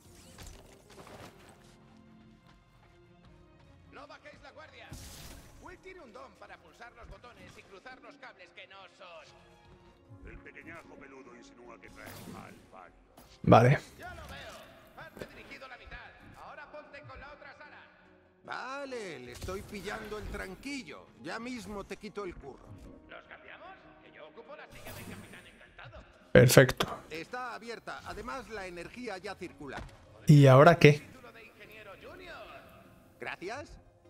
[SPEAKER 6] No bajéis la guardia. Will tiene un don para pulsar los botones y cruzar los cables que no son.
[SPEAKER 8] El pequeñajo peludo insinúa que trae mal pario.
[SPEAKER 1] Vale.
[SPEAKER 6] Ya lo veo. Has redirigido la mitad. Ahora ponte con la otra sala.
[SPEAKER 3] Vale, le estoy pillando el tranquillo. Ya mismo te quito el curro.
[SPEAKER 6] ¿Los cambiamos? Que yo ocupo la silla del capitán encantado.
[SPEAKER 1] Perfecto.
[SPEAKER 3] Está abierta. Además, la energía ya circula.
[SPEAKER 1] ¿Y ahora qué?
[SPEAKER 6] Título de ingeniero junior.
[SPEAKER 3] Gracias.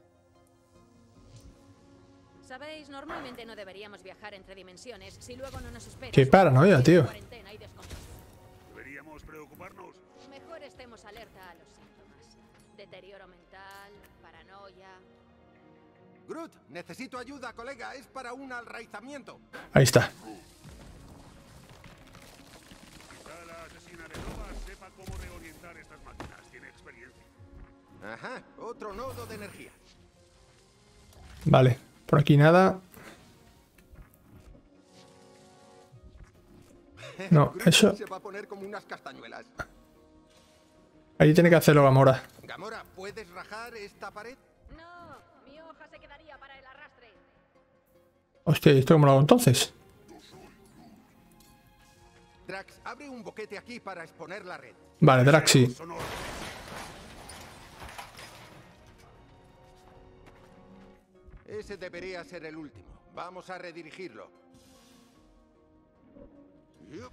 [SPEAKER 4] Sabéis, normalmente no deberíamos viajar entre dimensiones si luego no nos esperan.
[SPEAKER 1] Qué paranoia, tío.
[SPEAKER 4] Cuarentena y descontrol.
[SPEAKER 8] Deberíamos preocuparnos.
[SPEAKER 4] Mejor estemos alerta a los síntomas. Deterioro mental, paranoia.
[SPEAKER 3] Groot, necesito ayuda, colega. Es para un alraizamiento.
[SPEAKER 1] Ahí está.
[SPEAKER 8] Quizá la asesina de Nova sepa cómo reorientar estas máquinas. Tiene experiencia.
[SPEAKER 3] Ajá, otro nodo de energía.
[SPEAKER 1] Vale. Por aquí nada. No,
[SPEAKER 3] Groot
[SPEAKER 1] eso...
[SPEAKER 3] se va a poner como unas castañuelas.
[SPEAKER 1] Ahí tiene que hacerlo Gamora.
[SPEAKER 3] Gamora, ¿puedes rajar esta pared?
[SPEAKER 4] No, mi hoja se quedaría para el arrastre.
[SPEAKER 1] Hostia, ¿y esto cómo lo hago entonces?
[SPEAKER 3] Drax, abre un boquete aquí para exponer la red.
[SPEAKER 1] Vale, Draxi.
[SPEAKER 3] Ese debería ser el último. Vamos a redirigirlo. Yup.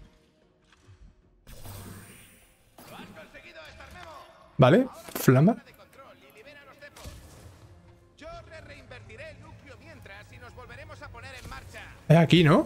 [SPEAKER 1] Vale, flama.
[SPEAKER 6] Yo reinvertiré el núcleo mientras y nos volveremos a poner en marcha.
[SPEAKER 1] Es aquí, ¿no?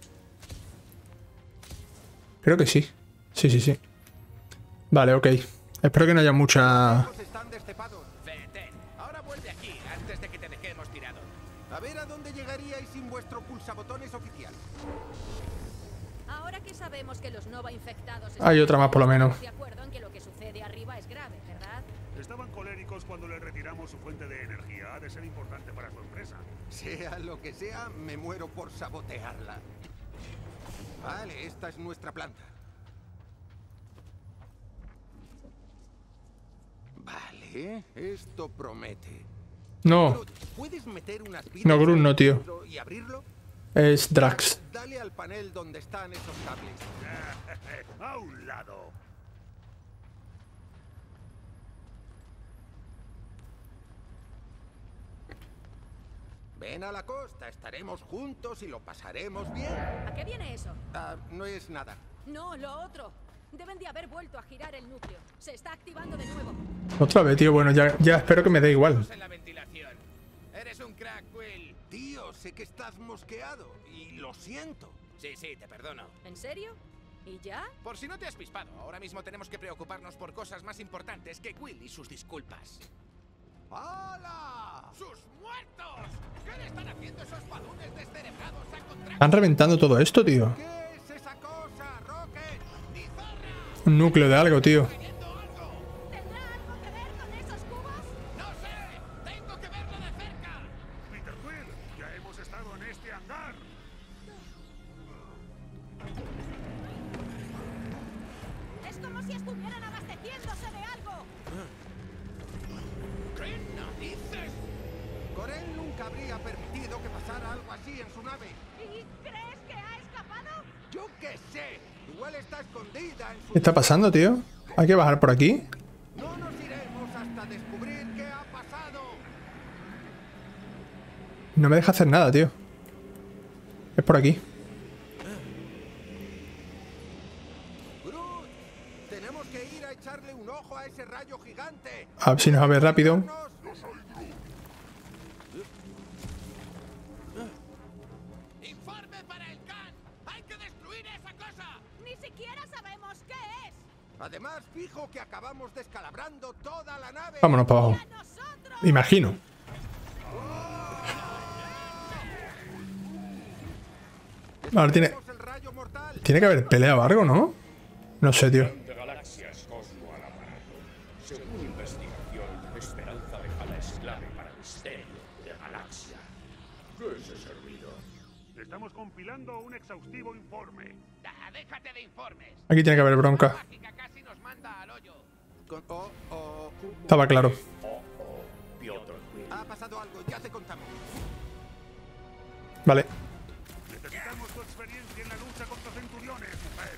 [SPEAKER 1] Creo que sí. Sí, sí, sí. Vale, ok. Espero que no haya mucha...
[SPEAKER 6] Vete. Ahora vuelve aquí antes de que te dejemos tirado.
[SPEAKER 3] A ver a dónde llegaríais sin vuestro pulsabotones oficial.
[SPEAKER 4] Ahora que sabemos que los Nova infectados...
[SPEAKER 1] Hay otra más por lo menos.
[SPEAKER 4] De acuerdo en que lo que sucede arriba es grave, ¿verdad?
[SPEAKER 8] Estaban coléricos cuando le retiramos su fuente de energía. Ha de ser importante para su empresa.
[SPEAKER 3] Sea lo que sea, me muero por sabotearla. Vale, esta es nuestra planta. Vale, esto promete.
[SPEAKER 1] No.
[SPEAKER 3] Groot, ¿puedes meter unas vidas
[SPEAKER 1] No, Groot no, tío.
[SPEAKER 3] y abrirlo?
[SPEAKER 1] Es Drax.
[SPEAKER 3] Dale al panel donde están esos cables.
[SPEAKER 8] A un lado.
[SPEAKER 3] Ven a la costa, estaremos juntos y lo pasaremos bien.
[SPEAKER 4] ¿A qué viene eso?
[SPEAKER 3] Ah, no es nada.
[SPEAKER 4] No, lo otro. Deben de haber vuelto a girar el núcleo. Se está activando de nuevo.
[SPEAKER 1] Otra vez, tío. Bueno, ya, ya espero que me dé igual.
[SPEAKER 6] En la ventilación. Eres un crack, Will.
[SPEAKER 3] Tío, sé que estás mosqueado y lo siento.
[SPEAKER 6] Sí, sí, te perdono.
[SPEAKER 4] ¿En serio? ¿Y ya?
[SPEAKER 6] Por si no te has pispado, ahora mismo tenemos que preocuparnos por cosas más importantes que Will y sus disculpas.
[SPEAKER 3] ¡Hala!
[SPEAKER 6] ¡Sus muertos! ¿Qué le están haciendo esos balones descerebrados a Contrax?
[SPEAKER 1] Están reventando todo esto, tío.
[SPEAKER 3] ¿Qué es esa cosa, Rocket?
[SPEAKER 6] ¡Ni zorra!
[SPEAKER 1] Un núcleo de algo, tío.
[SPEAKER 10] ¿Tendrá algo que ver con esos cubos?
[SPEAKER 6] ¡No sé! ¡Tengo que verlo de cerca!
[SPEAKER 8] Peter Quill, ya hemos estado en este hangar.
[SPEAKER 10] Es como si estuvieran abasteciéndose de algo.
[SPEAKER 6] ¿Qué narices?
[SPEAKER 3] Corel nunca habría permitido que pasara algo así en su nave.
[SPEAKER 10] ¿Y crees que ha escapado?
[SPEAKER 3] Yo qué sé. Igual está escondida en su...
[SPEAKER 1] ¿Qué está pasando, tío? Hay que bajar por aquí.
[SPEAKER 3] No nos iremos hasta descubrir qué ha pasado.
[SPEAKER 1] No me deja hacer nada, tío. Es por aquí.
[SPEAKER 3] Groot, tenemos que ir a echarle un ojo a ese rayo gigante.
[SPEAKER 1] A ver si nos va a ver rápido.
[SPEAKER 6] ¡Informe para el Khan! ¡Hay que destruir esa cosa!
[SPEAKER 10] Ni siquiera sabemos qué es.
[SPEAKER 3] Además, fijo que acabamos descalabrando toda la nave.
[SPEAKER 1] Vámonos para abajo. Imagino. Ahora tiene...
[SPEAKER 3] El rayo mortal.
[SPEAKER 1] Tiene que haber peleado algo, ¿no? No sé, tío.
[SPEAKER 7] De galaxias Cosmo al aparato. Según investigación, Esperanza Befana es clave para el misterio de Galaxia. ¿Qué es ese ruido?
[SPEAKER 8] Estamos compilando un exhaustivo informe.
[SPEAKER 6] Ah, déjate de informes.
[SPEAKER 1] Aquí tiene que haber bronca.
[SPEAKER 6] Mágica casi nos manda al hoyo.
[SPEAKER 3] Con- oh, oh,
[SPEAKER 1] Estaba claro.
[SPEAKER 7] Piotr Quill.
[SPEAKER 3] ha pasado algo, ya te contamos.
[SPEAKER 1] Vale.
[SPEAKER 8] Necesitamos tu experiencia en la lucha contra centuriones, mujer.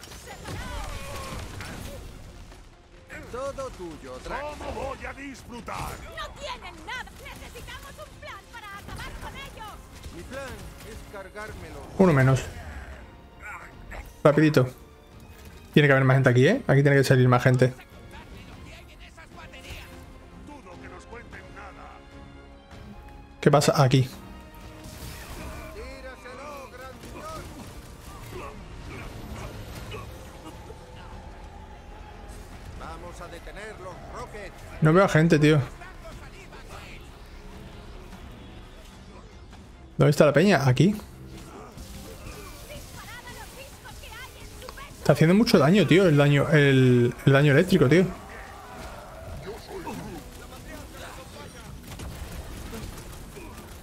[SPEAKER 3] Todo tuyo, Drax.
[SPEAKER 8] ¿Cómo voy a disfrutar?
[SPEAKER 10] No tienen nada. Necesitamos un plan para acabar con ellos.
[SPEAKER 3] Mi plan es cargármelo.
[SPEAKER 1] Uno menos. Rapidito. Tiene que haber más gente aquí, ¿eh? Aquí tiene que salir más gente.
[SPEAKER 8] Dudo que nos cuenten nada.
[SPEAKER 1] ¿Qué pasa aquí?
[SPEAKER 3] Tíraselo, grandullón. Vamos a detenerlo, Rocket.
[SPEAKER 1] No veo a gente, tío. ¿Dónde está la peña? Aquí. Está haciendo mucho daño, tío. El daño, el, el daño eléctrico, tío.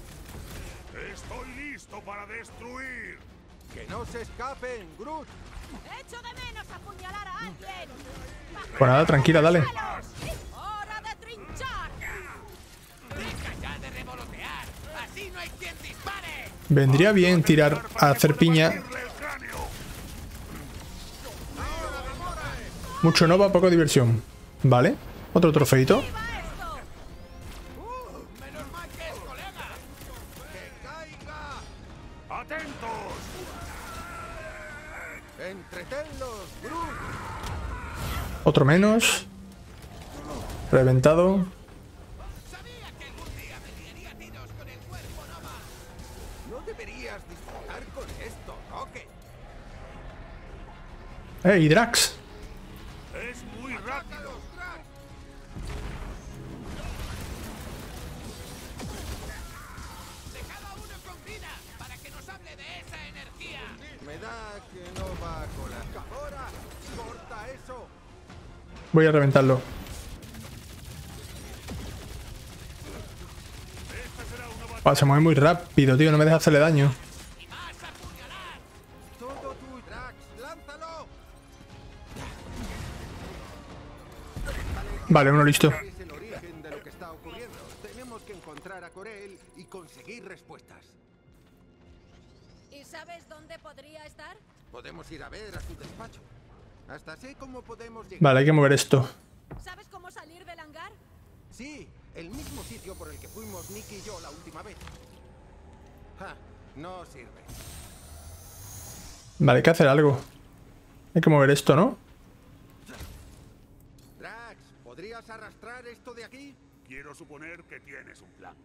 [SPEAKER 8] Estoy listo para destruir.
[SPEAKER 3] Que no se escapen, Groot.
[SPEAKER 10] Echo de menos apuñalar a alguien.
[SPEAKER 1] Pues nada, tranquila, dale.
[SPEAKER 10] ¡Hora de trinchar!
[SPEAKER 6] Deja ya de revolotear. Así no hay quien dispare.
[SPEAKER 1] Vendría bien tirar a hacer piña. Mucho nova, poco diversión. Vale, otro trofeito.
[SPEAKER 6] Menos mal que es colega.
[SPEAKER 3] ¡Que caiga!
[SPEAKER 8] ¡Atentos!
[SPEAKER 3] ¡Entretenlos, Groot!
[SPEAKER 1] Otro menos. Reventado.
[SPEAKER 6] Sabía que algún día me liaría a tiros con el cuerpo Nova.
[SPEAKER 3] No deberías disfrutar con esto, Rocket.
[SPEAKER 1] ¡Eh, y Drax!
[SPEAKER 8] ¡Es muy rápido!
[SPEAKER 6] Dejaba uno con vida para que nos hable de esa energía.
[SPEAKER 3] Me da que no va con la... ¡Ahora! ¡Corta eso!
[SPEAKER 1] Voy a reventarlo. Ah, se mueve muy rápido, tío. No me deja hacerle daño.
[SPEAKER 3] ¡Todo tú, Drax! ¡Lánzalo!
[SPEAKER 1] Vale, uno listo.
[SPEAKER 3] Es el origen de lo que está ocurriendo. Tenemos que encontrar a Corel y conseguir respuestas.
[SPEAKER 4] ¿Y sabes dónde podría estar?
[SPEAKER 3] Podemos ir a ver a su despacho. Hasta sé cómo podemos llegar.
[SPEAKER 1] Vale, hay que mover esto.
[SPEAKER 4] ¿Sabes cómo salir del hangar?
[SPEAKER 3] Sí, el mismo sitio por el que fuimos Nick y yo la última vez. Ja, no sirve.
[SPEAKER 1] Vale, hay que hacer algo. Hay que mover esto, ¿no?
[SPEAKER 3] Drax, ¿podrías arrastrar esto de aquí?
[SPEAKER 8] Quiero suponer que tienes un plan.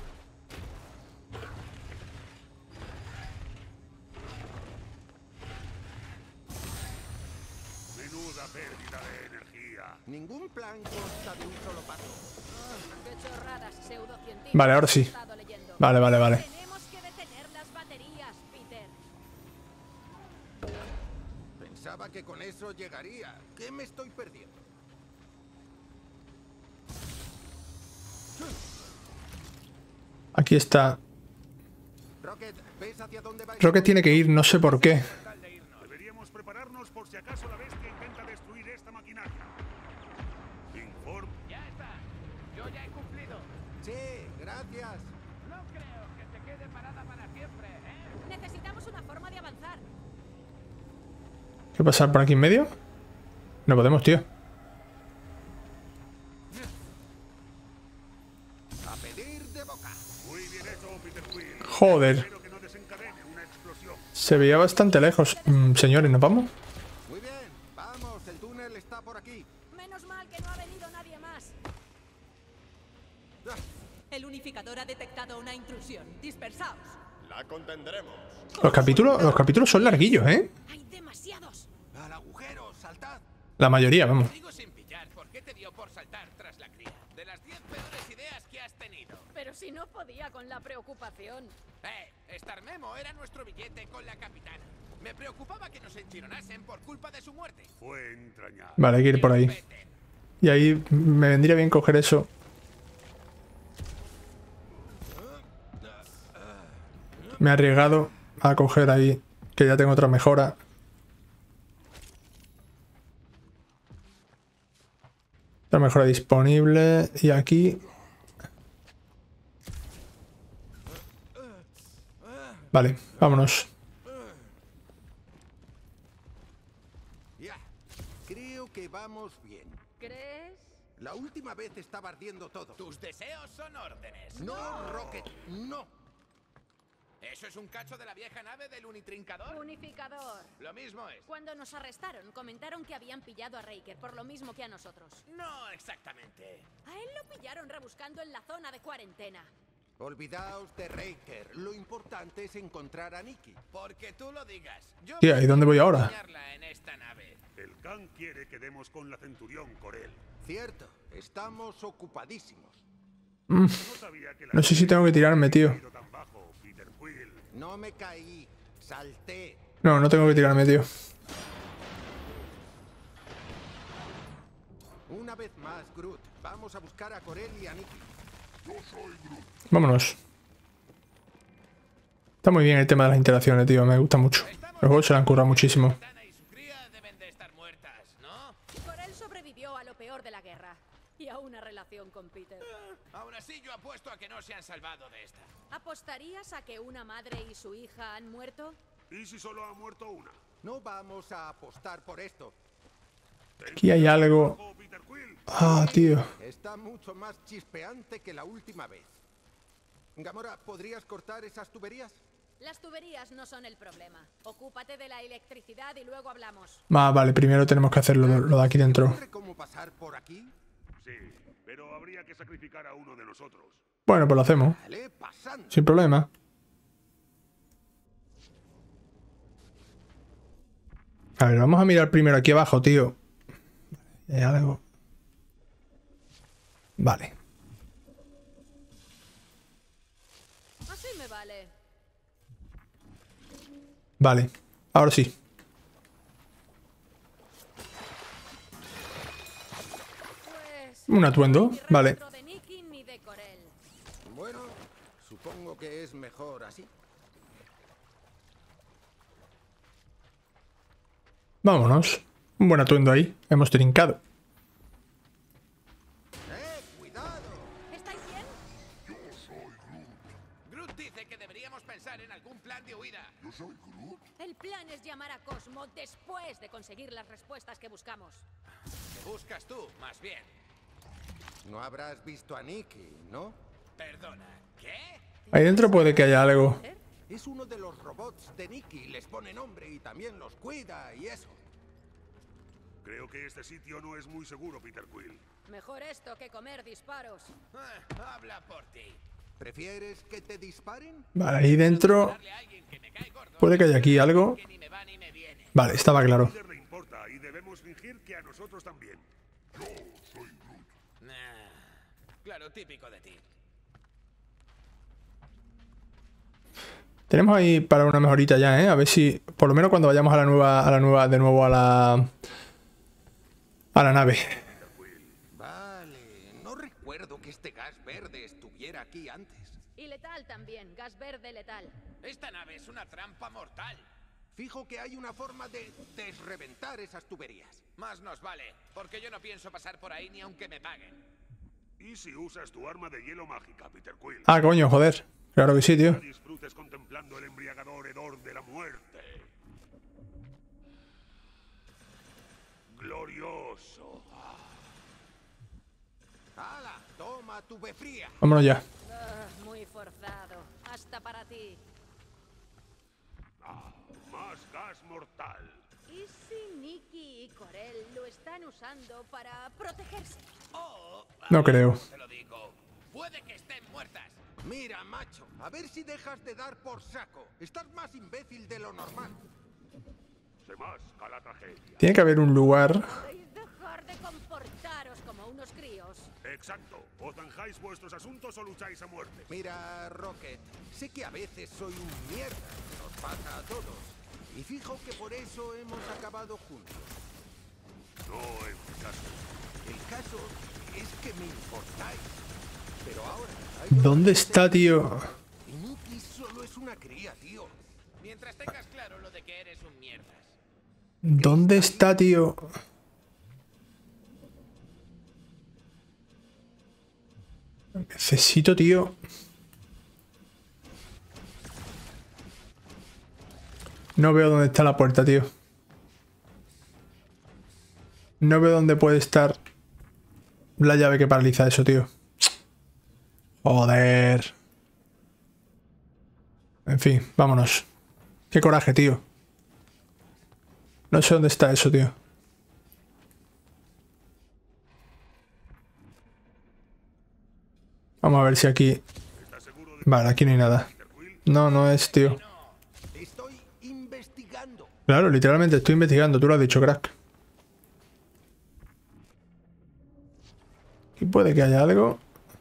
[SPEAKER 8] Menuda pérdida de energía.
[SPEAKER 3] Ningún plan consta de un solo paso.
[SPEAKER 4] Qué chorradas pseudocientíficas
[SPEAKER 1] Vale, ahora sí.
[SPEAKER 4] he estado leyendo.
[SPEAKER 1] Vale, vale, vale.
[SPEAKER 4] Tenemos que detener las baterías, Peter.
[SPEAKER 3] Pensaba que con eso llegaría. ¿Qué me estoy perdiendo?
[SPEAKER 1] Aquí está.
[SPEAKER 3] Rocket, ¿ves hacia dónde va?
[SPEAKER 1] Creo que tiene que ir, no sé por qué.
[SPEAKER 8] Deberíamos prepararnos por si acaso la bestia intenta destruir esta maquinaria. Inform.
[SPEAKER 6] Ya está. Yo ya he cumplido.
[SPEAKER 3] Sí, gracias.
[SPEAKER 6] No creo que se quede parada para siempre, ¿eh?
[SPEAKER 4] Necesitamos una forma de avanzar.
[SPEAKER 1] ¿Qué pasa por aquí en medio? No podemos, tío.
[SPEAKER 3] A pedir de boca.
[SPEAKER 8] Muy bien hecho, Peter Quill.
[SPEAKER 1] Joder.
[SPEAKER 8] Espero que no desencadene una explosión.
[SPEAKER 1] Se veía bastante lejos. Mm, señores, ¿nos vamos?
[SPEAKER 3] Muy bien, vamos, el túnel está por aquí.
[SPEAKER 4] Menos mal que no ha venido nadie más.
[SPEAKER 9] El unificador ha detectado una intrusión. Dispersaos.
[SPEAKER 11] La contendremos.
[SPEAKER 1] Los capítulos, los capítulos son larguillos, ¿eh?
[SPEAKER 4] Hay demasiados.
[SPEAKER 3] Al agujero, saltad.
[SPEAKER 1] La mayoría, vamos.
[SPEAKER 6] Digo sin pillar, ¿por qué te dio por saltar tras la cría? De las diez peores ideas que has tenido.
[SPEAKER 4] Pero si no podía con la preocupación.
[SPEAKER 6] Eh, Star Memo era nuestro billete con la capitana. Me preocupaba que nos enchironasen por culpa de su muerte.
[SPEAKER 8] Fue entrañable.
[SPEAKER 1] Vale, hay que ir por ahí. Y ahí me vendría bien coger eso. Me he arriesgado a coger ahí, que ya tengo otra mejora. Otra mejora disponible. Y aquí... Vale, vámonos.
[SPEAKER 3] Ya, creo que vamos bien.
[SPEAKER 4] ¿Crees?
[SPEAKER 3] La última vez estaba ardiendo todo.
[SPEAKER 6] Tus deseos son órdenes.
[SPEAKER 3] No, Rocket, no.
[SPEAKER 6] ¿Eso es un cacho de la vieja nave del unitrincador?
[SPEAKER 4] Unificador.
[SPEAKER 6] Lo mismo es.
[SPEAKER 4] Cuando nos arrestaron, comentaron que habían pillado a Raker por lo mismo que a nosotros.
[SPEAKER 6] No exactamente.
[SPEAKER 4] A él lo pillaron rebuscando en la zona de cuarentena.
[SPEAKER 3] Olvidaos de Raker. Lo importante es encontrar a Nikki.
[SPEAKER 6] Porque tú lo digas. Yo
[SPEAKER 1] Tía, ¿y dónde voy ahora?
[SPEAKER 6] enseñarla en esta nave.
[SPEAKER 8] El Khan quiere que demos con la Centurión Corel.
[SPEAKER 3] Cierto, estamos ocupadísimos.
[SPEAKER 1] Mm.
[SPEAKER 8] No sabía que la
[SPEAKER 1] No sé si tengo que tirarme, tío.
[SPEAKER 8] ido tan bajo, Peter Quill.
[SPEAKER 3] No me caí, salté.
[SPEAKER 1] No, no tengo que tirarme, tío.
[SPEAKER 3] Una vez más, Groot. Vamos a buscar a Corel y a Nikki.
[SPEAKER 5] Yo soy Groot.
[SPEAKER 1] Vámonos. Está muy bien el tema de las interacciones, tío. Me gusta mucho. El juego se le han currado muchísimo.
[SPEAKER 6] Tana y su cría
[SPEAKER 4] sobrevivió a lo peor de la guerra. Y a una relación con Peter.
[SPEAKER 6] Aún así, yo apuesto a que no se han salvado de esta.
[SPEAKER 4] ¿Apostarías a que una madre y su hija han muerto?
[SPEAKER 8] ¿Y si solo ha muerto una?
[SPEAKER 3] No vamos a apostar por esto.
[SPEAKER 1] Aquí hay algo. Ah, tío.
[SPEAKER 3] Está mucho más chispeante que la última vez. Gamora, ¿podrías cortar esas tuberías?
[SPEAKER 4] Las tuberías no son el problema. Ocúpate de la electricidad y luego hablamos.
[SPEAKER 1] Ah, vale, primero tenemos que hacer lo, lo de aquí dentro.
[SPEAKER 3] ¿Cómo pasar por aquí?
[SPEAKER 8] Sí, pero habría que sacrificar a uno de nosotros.
[SPEAKER 1] Bueno, pues lo hacemos.
[SPEAKER 3] Vale, pasando.
[SPEAKER 1] Sin problema. A ver, vamos a mirar primero aquí abajo, tío. ¿Hay algo? Vale.
[SPEAKER 4] Así me vale.
[SPEAKER 1] Vale, ahora sí.
[SPEAKER 4] Pues,
[SPEAKER 1] Un atuendo,
[SPEAKER 4] ni
[SPEAKER 1] vale.
[SPEAKER 4] rastro de Nikki ni de Corel.
[SPEAKER 3] Bueno, supongo que es mejor así.
[SPEAKER 1] Vámonos. Un buen atuendo ahí. Hemos trincado.
[SPEAKER 3] ¡Eh, cuidado!
[SPEAKER 4] ¿Estáis bien?
[SPEAKER 5] Yo soy Groot.
[SPEAKER 6] Groot dice que deberíamos pensar en algún plan de huida.
[SPEAKER 5] Yo soy Groot.
[SPEAKER 4] El plan es llamar a Cosmo después de conseguir las respuestas que buscamos.
[SPEAKER 6] ¿Qué buscas tú, más bien?
[SPEAKER 3] No habrás visto a Nikki, ¿no?
[SPEAKER 6] Perdona, ¿qué?
[SPEAKER 1] Ahí dentro puede que haya algo.
[SPEAKER 3] Es uno de los robots de Nikki. Les pone nombre y también los cuida y eso.
[SPEAKER 8] Creo que este sitio no es muy seguro, Peter Quill.
[SPEAKER 4] Mejor esto que comer disparos.
[SPEAKER 6] Ah, habla por ti.
[SPEAKER 3] ¿Prefieres que te disparen?
[SPEAKER 1] Vale, ahí dentro
[SPEAKER 6] Darle a alguien que me cae gordo,
[SPEAKER 1] puede que haya aquí algo.
[SPEAKER 6] que ni me va ni me viene.
[SPEAKER 1] Vale, estaba claro.
[SPEAKER 8] A Peter le importa y debemos fingir que a nosotros también.
[SPEAKER 5] Yo soy Groot.
[SPEAKER 6] Nah, claro, típico de ti.
[SPEAKER 1] Tenemos ahí para una mejorita ya, ¿eh? A ver si, por lo menos cuando vayamos a la nueva, a la nueva, de nuevo a la, a la nave.
[SPEAKER 3] Vale, no recuerdo que este gas verde estuviera aquí antes.
[SPEAKER 4] Y letal también, gas verde letal.
[SPEAKER 6] Esta nave es una trampa mortal.
[SPEAKER 3] Fijo que hay una forma de desreventar esas tuberías.
[SPEAKER 6] Más nos vale, porque yo no pienso pasar por ahí ni aunque me paguen.
[SPEAKER 8] ¿Y si usas tu arma de hielo mágica, Peter Quill?
[SPEAKER 1] Ah, coño, joder. Claro que sí, tío.
[SPEAKER 8] Disfrutes contemplando el embriagador hedor de la muerte. Glorioso.
[SPEAKER 3] ¡Hala! Toma tu befría.
[SPEAKER 1] Vámonos ya.
[SPEAKER 4] Ah, muy forzado. Hasta para ti.
[SPEAKER 8] Ah, más gas mortal.
[SPEAKER 4] ¿Y si Nikki y Corel lo están usando para protegerse?
[SPEAKER 6] Oh,
[SPEAKER 1] No creo.
[SPEAKER 6] te lo digo. Puede que estén muertas.
[SPEAKER 3] Mira, macho, a ver si dejas de dar por saco. Estás más imbécil de lo normal.
[SPEAKER 8] Se masca la tragedia.
[SPEAKER 1] Tiene que haber un lugar.
[SPEAKER 4] ¿Podéis dejar de comportaros como unos críos?
[SPEAKER 8] Exacto. O zanjáis vuestros asuntos o lucháis a muerte.
[SPEAKER 3] Mira, Rocket, sé que a veces soy un mierda. Nos pasa a todos. Y fijo que por eso hemos acabado juntos.
[SPEAKER 8] No en mi caso.
[SPEAKER 3] El caso es que me importáis. Pero ahora... hay otra
[SPEAKER 1] ¿Dónde
[SPEAKER 3] cosa
[SPEAKER 1] está,
[SPEAKER 3] en-
[SPEAKER 1] tío?
[SPEAKER 3] Y Nikki solo es una cría, tío.
[SPEAKER 6] Mientras tengas claro lo de que eres un mierdas.
[SPEAKER 1] ¿Dónde está, tío? Necesito, tío. No veo dónde está la puerta, tío. No veo dónde puede estar la llave que paraliza eso, tío. Joder. En fin, vámonos. Qué coraje, tío. No sé dónde está eso, tío. Vamos a ver si aquí... Vale, aquí no hay nada. No, no es, tío.
[SPEAKER 3] Estoy investigando.
[SPEAKER 1] Claro, literalmente estoy investigando. Tú lo has dicho, crack. Aquí puede que haya algo.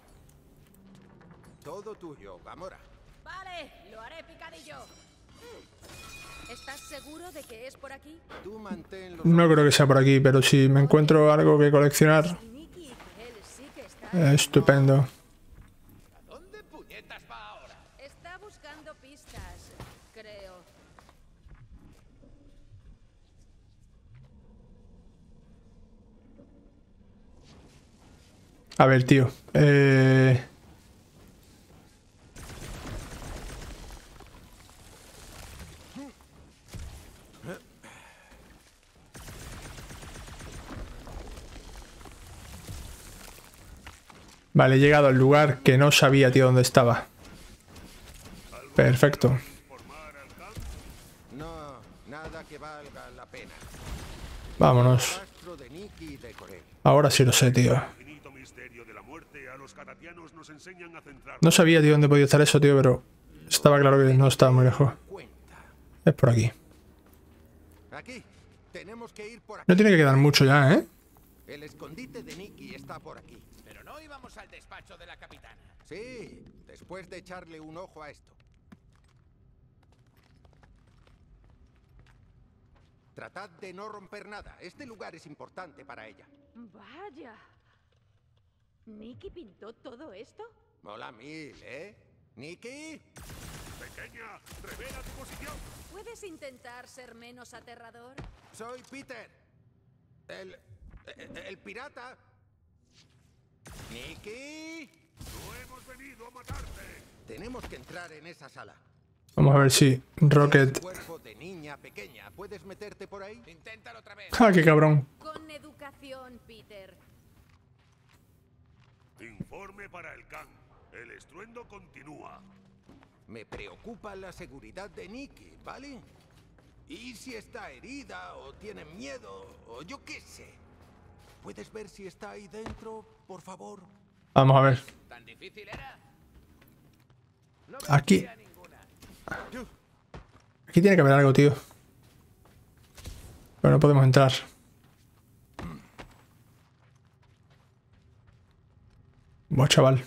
[SPEAKER 3] Todo tuyo, Gamora.
[SPEAKER 4] Vale, lo haré picadillo. ¿Estás seguro de que es por aquí?
[SPEAKER 3] Tú mantén los
[SPEAKER 1] No creo que sea por aquí, pero si me encuentro algo que coleccionar...
[SPEAKER 4] Y Nikki y Corel sí que están...
[SPEAKER 1] Estupendo.
[SPEAKER 6] ¿A dónde puñetas va ahora?
[SPEAKER 4] Está buscando pistas, creo.
[SPEAKER 1] A ver, tío. Eh... Vale, he llegado al lugar que no sabía, tío, dónde estaba. Perfecto.
[SPEAKER 3] No, nada que valga la pena.
[SPEAKER 1] Vámonos.
[SPEAKER 3] Rastro de Nikki y de Corel.
[SPEAKER 1] Ahora sí lo sé, tío.
[SPEAKER 8] Infinito misterio de la muerte, a los catatianos nos enseñan a centrar.
[SPEAKER 1] No sabía, tío, dónde podía estar eso, tío, pero estaba claro que no estaba muy lejos. Es por aquí.
[SPEAKER 3] Aquí. Tenemos que ir por aquí.
[SPEAKER 1] No tiene que quedar mucho ya, ¿eh?
[SPEAKER 3] El escondite de Nikki está por aquí.
[SPEAKER 6] Pero no íbamos al despacho de la capitana.
[SPEAKER 3] Sí, después de echarle un ojo a esto. Tratad de no romper nada. Este lugar es importante para ella.
[SPEAKER 10] Vaya. ¿Nikki pintó todo esto?
[SPEAKER 3] Mola mil, ¿eh? ¿Nikki?
[SPEAKER 8] Pequeña, revela tu posición.
[SPEAKER 4] ¿Puedes intentar ser menos aterrador?
[SPEAKER 3] Soy Peter. El... el, el pirata. ¿Nikki?
[SPEAKER 8] No hemos venido a matarte.
[SPEAKER 3] Tenemos que entrar en esa sala.
[SPEAKER 1] Vamos a ver si Rocket...
[SPEAKER 3] Cuerpo de niña pequeña. ¿Puedes meterte por ahí?
[SPEAKER 6] Inténtalo otra vez.
[SPEAKER 1] ¡Ah, qué cabrón!
[SPEAKER 4] Con educación, Peter.
[SPEAKER 8] Informe para el Khan. El estruendo continúa.
[SPEAKER 3] Me preocupa la seguridad de Nikki, ¿vale? ¿Y si está herida o tiene miedo o yo qué sé? ¿Puedes ver si está ahí dentro, por favor?
[SPEAKER 1] Vamos a ver.
[SPEAKER 6] ¿Tan difícil era? No me
[SPEAKER 1] Aquí.
[SPEAKER 6] decía ninguna.
[SPEAKER 1] Aquí tiene que haber algo, tío. Pero no podemos entrar. Buah, chaval.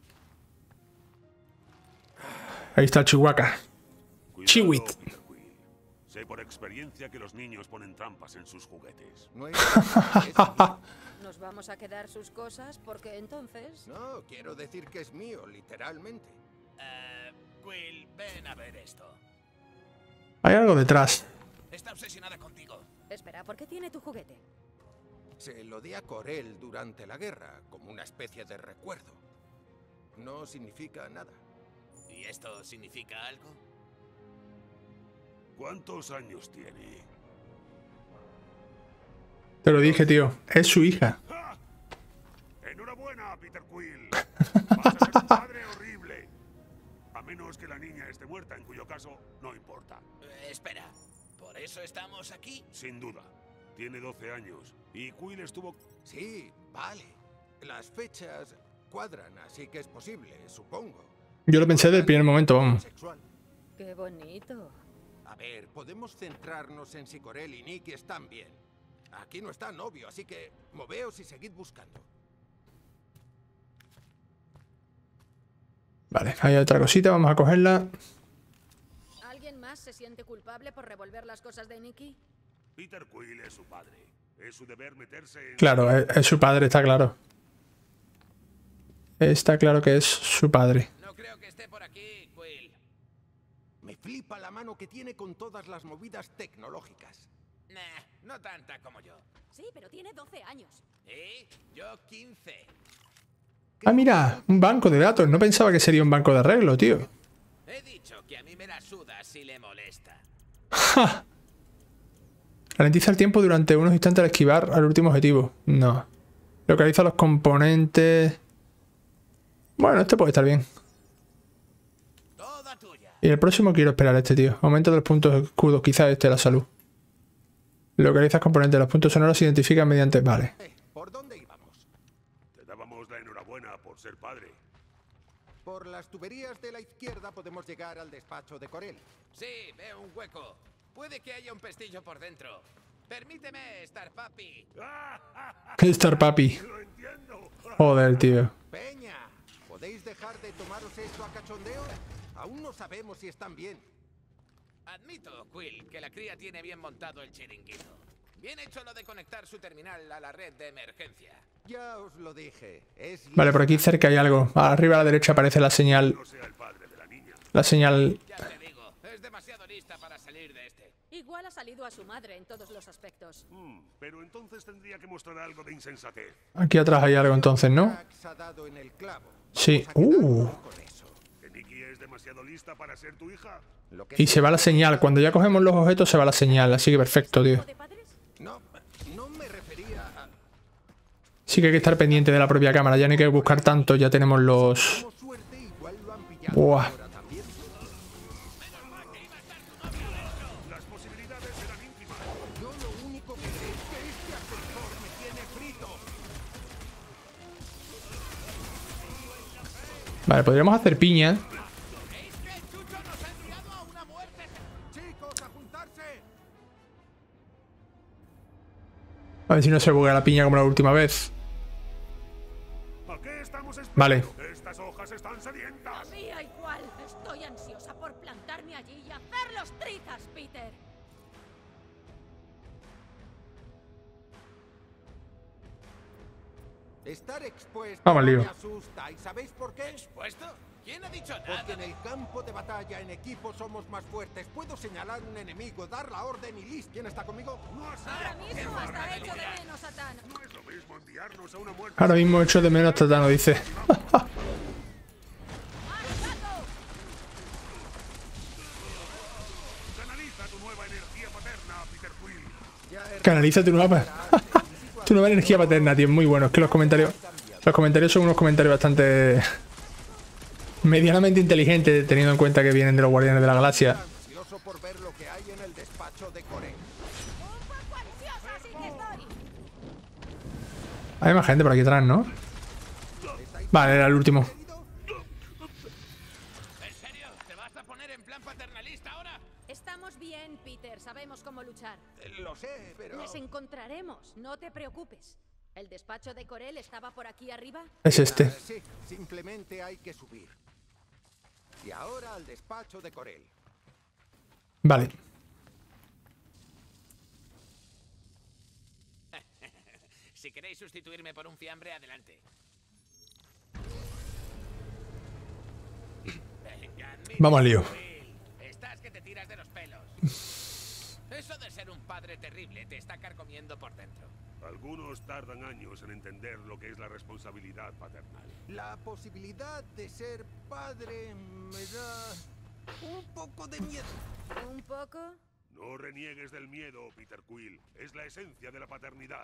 [SPEAKER 1] Ahí está el Chihuahua. Chihuit.
[SPEAKER 8] Peter Quill. Sé por experiencia que los niños ponen trampas en sus juguetes.
[SPEAKER 3] No es... es mío.
[SPEAKER 4] ¿Nos vamos a quedar sus cosas? Porque entonces...
[SPEAKER 3] No, quiero decir que es mío, literalmente.
[SPEAKER 6] Eh, Quill, ven a ver esto.
[SPEAKER 1] Hay algo detrás.
[SPEAKER 6] Está obsesionada contigo.
[SPEAKER 4] Espera, ¿por qué tiene tu juguete?
[SPEAKER 3] Se lo di a Corel durante la guerra, como una especie de recuerdo. No significa nada.
[SPEAKER 6] ¿Y esto significa algo?
[SPEAKER 8] ¿Cuántos años tiene?
[SPEAKER 1] Te lo dije, tío. Es su hija.
[SPEAKER 8] ¡Ja! Enhorabuena, Peter Quill. Vas a ser un padre horrible. A menos que la niña esté muerta, en cuyo caso no importa.
[SPEAKER 6] Eh, espera, ¿por eso estamos aquí?
[SPEAKER 8] Sin duda. Tiene doce años y Quill estuvo...
[SPEAKER 3] Sí, vale. Las fechas cuadran, así que es posible, supongo.
[SPEAKER 1] Yo lo pensé desde el primer momento, vamos.
[SPEAKER 3] Sexual.
[SPEAKER 4] ¡Qué bonito!
[SPEAKER 3] A ver, podemos centrarnos en si Corel y Nikki están bien. Aquí no está novio, así que moveos y seguid buscando.
[SPEAKER 1] Vale, hay otra cosita, vamos a cogerla.
[SPEAKER 4] ¿Alguien más se siente culpable por revolver las cosas de Nikki?
[SPEAKER 8] Peter Quill es su padre. Es su deber meterse en...
[SPEAKER 1] Claro, es, es su padre, está claro. Está claro que es su padre.
[SPEAKER 6] No creo que esté por aquí, Quill.
[SPEAKER 3] Me flipa la mano que tiene con todas las movidas tecnológicas.
[SPEAKER 6] Nah, no tanta como yo.
[SPEAKER 4] Sí, pero tiene doce años.
[SPEAKER 6] ¿Y? Yo quince.
[SPEAKER 1] Ah, mira, un banco de datos. No pensaba que sería un banco de arreglo, tío.
[SPEAKER 6] He dicho que a mí me la suda si le molesta.
[SPEAKER 1] ¡Ja! Ralentiza el tiempo durante unos instantes al esquivar al último objetivo. No. Localiza los componentes... Bueno, este puede estar bien.
[SPEAKER 6] Toda tuya.
[SPEAKER 1] Y el próximo quiero esperar a este, tío. Aumento de los puntos de escudo. Quizás este, la salud. Localiza componentes. Los puntos sonoros se identifican mediante... Vale.
[SPEAKER 3] Eh, ¿por dónde íbamos?
[SPEAKER 8] Te dábamos la enhorabuena por ser padre.
[SPEAKER 3] Por las tuberías de la izquierda podemos llegar al despacho de Corel.
[SPEAKER 6] Sí, veo un hueco. Puede que haya un pestillo por dentro. Permíteme, Star Papi.
[SPEAKER 1] Star Papi.
[SPEAKER 8] Lo entiendo.
[SPEAKER 1] Joder, tío.
[SPEAKER 3] Peña, ¿podéis dejar de tomaros esto a cachondeo? Aún no sabemos si están bien.
[SPEAKER 6] Admito, Quill, que la cría tiene bien montado el chiringuito. Bien hecho lo de conectar su terminal a la red de emergencia.
[SPEAKER 3] Ya os lo dije. Es
[SPEAKER 1] Vale, por aquí cerca hay algo. Arriba a la derecha aparece la señal.
[SPEAKER 8] No sea el padre de la niña.
[SPEAKER 1] La señal...
[SPEAKER 6] Ya te digo, es demasiado lista para salir de este.
[SPEAKER 4] Igual ha salido a su madre en todos los aspectos.
[SPEAKER 8] Hmm, pero entonces tendría que mostrar algo de insensatez.
[SPEAKER 1] Aquí atrás hay algo entonces, ¿no?
[SPEAKER 3] Jax ha dado en el clavo.
[SPEAKER 1] Sí.
[SPEAKER 3] Vamos a quedarnos
[SPEAKER 1] Uh.
[SPEAKER 3] con eso.
[SPEAKER 8] ¿Que Nikki es demasiado lista para ser tu hija?
[SPEAKER 3] Lo que
[SPEAKER 1] Y se va la señal. Cuando ya cogemos los objetos se va la señal. Así que perfecto, tío.
[SPEAKER 4] ¿De padres?
[SPEAKER 3] No, no me refería a...
[SPEAKER 1] Sí que hay que estar pendiente de la propia cámara. Ya no hay que buscar tanto. Ya tenemos los...
[SPEAKER 3] Tenemos suerte, igual lo han pillado
[SPEAKER 1] Buah.
[SPEAKER 3] ahora también.
[SPEAKER 8] Las posibilidades eran ínfimas.
[SPEAKER 3] Yo lo único que sé es que este ascensor me tiene frito.
[SPEAKER 1] Vale, podríamos hacer piña.
[SPEAKER 3] Chicos, a juntarse.
[SPEAKER 1] A ver si no se buguea la piña como la última vez.
[SPEAKER 8] ¿A qué estamos esperando?
[SPEAKER 1] Vale.
[SPEAKER 8] Estas hojas están sedientas.
[SPEAKER 4] A mí igual. Estoy ansiosa por plantarme allí y hacer los trizas, Peter.
[SPEAKER 3] Estar expuesto
[SPEAKER 1] Vamos al
[SPEAKER 3] no
[SPEAKER 1] lío.
[SPEAKER 3] me asusta. ¿Y sabéis por qué?
[SPEAKER 6] ¿Expuesto? ¿Quién ha dicho
[SPEAKER 3] Porque
[SPEAKER 6] nada?
[SPEAKER 3] en el campo de batalla, en equipo, somos más fuertes. Puedo señalar un enemigo, dar la orden y listo. ¿Quién está conmigo?
[SPEAKER 4] Ahora mismo hasta hecho de menos a Thanos.
[SPEAKER 8] No es lo mismo enviarnos a una muerte.
[SPEAKER 1] Ahora mismo echo de menos a Tatano, dice.
[SPEAKER 8] Canaliza tu nueva energía paterna, Peter Quill.
[SPEAKER 3] Ya he
[SPEAKER 1] Canaliza tu nueva... tu nueva energía paterna, tío. Muy bueno. Es que los comentarios... Los comentarios son unos comentarios bastante... medianamente inteligentes, teniendo en cuenta que vienen de los Guardianes de la Galaxia.
[SPEAKER 3] ansioso por ver lo que hay en el despacho de Corey.
[SPEAKER 10] Un poco ansiosa, sí que estoy.
[SPEAKER 1] Hay más gente por aquí atrás, ¿no? Vale, era el último.
[SPEAKER 6] ¿En serio? ¿Te vas a poner en plan paternalista ahora?
[SPEAKER 4] Estamos bien, Peter. Sabemos cómo luchar.
[SPEAKER 3] Eh, Lo sé, pero...
[SPEAKER 4] Les encontraremos. No te preocupes. ¿El despacho de Corel estaba por aquí arriba?
[SPEAKER 1] Es este.
[SPEAKER 3] Ah, sí, simplemente hay que subir. Y ahora al despacho de Corel.
[SPEAKER 1] Vale.
[SPEAKER 6] Si queréis sustituirme por un fiambre, adelante. Venga, mira,
[SPEAKER 1] Vamos al lío.
[SPEAKER 6] Will. Estás que te tiras de los pelos. Eso de ser un padre terrible te está carcomiendo por dentro.
[SPEAKER 8] Algunos tardan años en entender lo que es la responsabilidad paternal.
[SPEAKER 3] La posibilidad de ser padre me da un poco de miedo.
[SPEAKER 4] ¿Un poco?
[SPEAKER 8] No reniegues del miedo, Peter Quill. Es la esencia de la paternidad.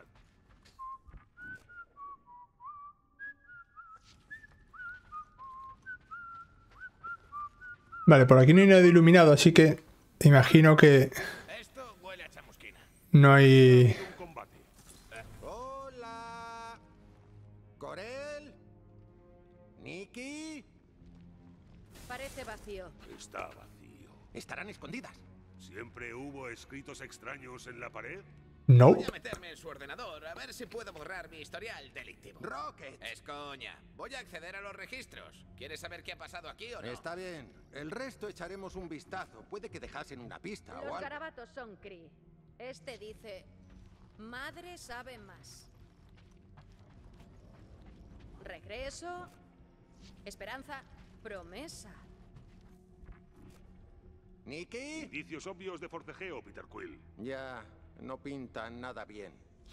[SPEAKER 1] Vale, por aquí no hay nada de iluminado, así que imagino que
[SPEAKER 6] Esto huele a chamusquina.
[SPEAKER 1] no hay...
[SPEAKER 8] Un combate.
[SPEAKER 3] Hola. Corel. Nikki.
[SPEAKER 4] Parece vacío.
[SPEAKER 8] Está vacío.
[SPEAKER 3] Estarán escondidas.
[SPEAKER 8] ¿Siempre hubo escritos extraños en la pared?
[SPEAKER 1] No.
[SPEAKER 6] Voy a meterme en su ordenador a ver si puedo borrar mi historial delictivo.
[SPEAKER 3] Rocket.
[SPEAKER 6] Es coña. Voy a acceder a los registros. ¿Quieres saber qué ha pasado aquí o no?
[SPEAKER 3] Está bien. El resto echaremos un vistazo. Puede que dejasen una pista o
[SPEAKER 4] Los
[SPEAKER 3] algo.
[SPEAKER 4] garabatos son Kree. Este dice... Madre sabe más. Regreso... Esperanza... Promesa.
[SPEAKER 3] Nikki.
[SPEAKER 8] Indicios obvios de forcejeo, Peter Quill.
[SPEAKER 3] Ya, no pinta nada bien.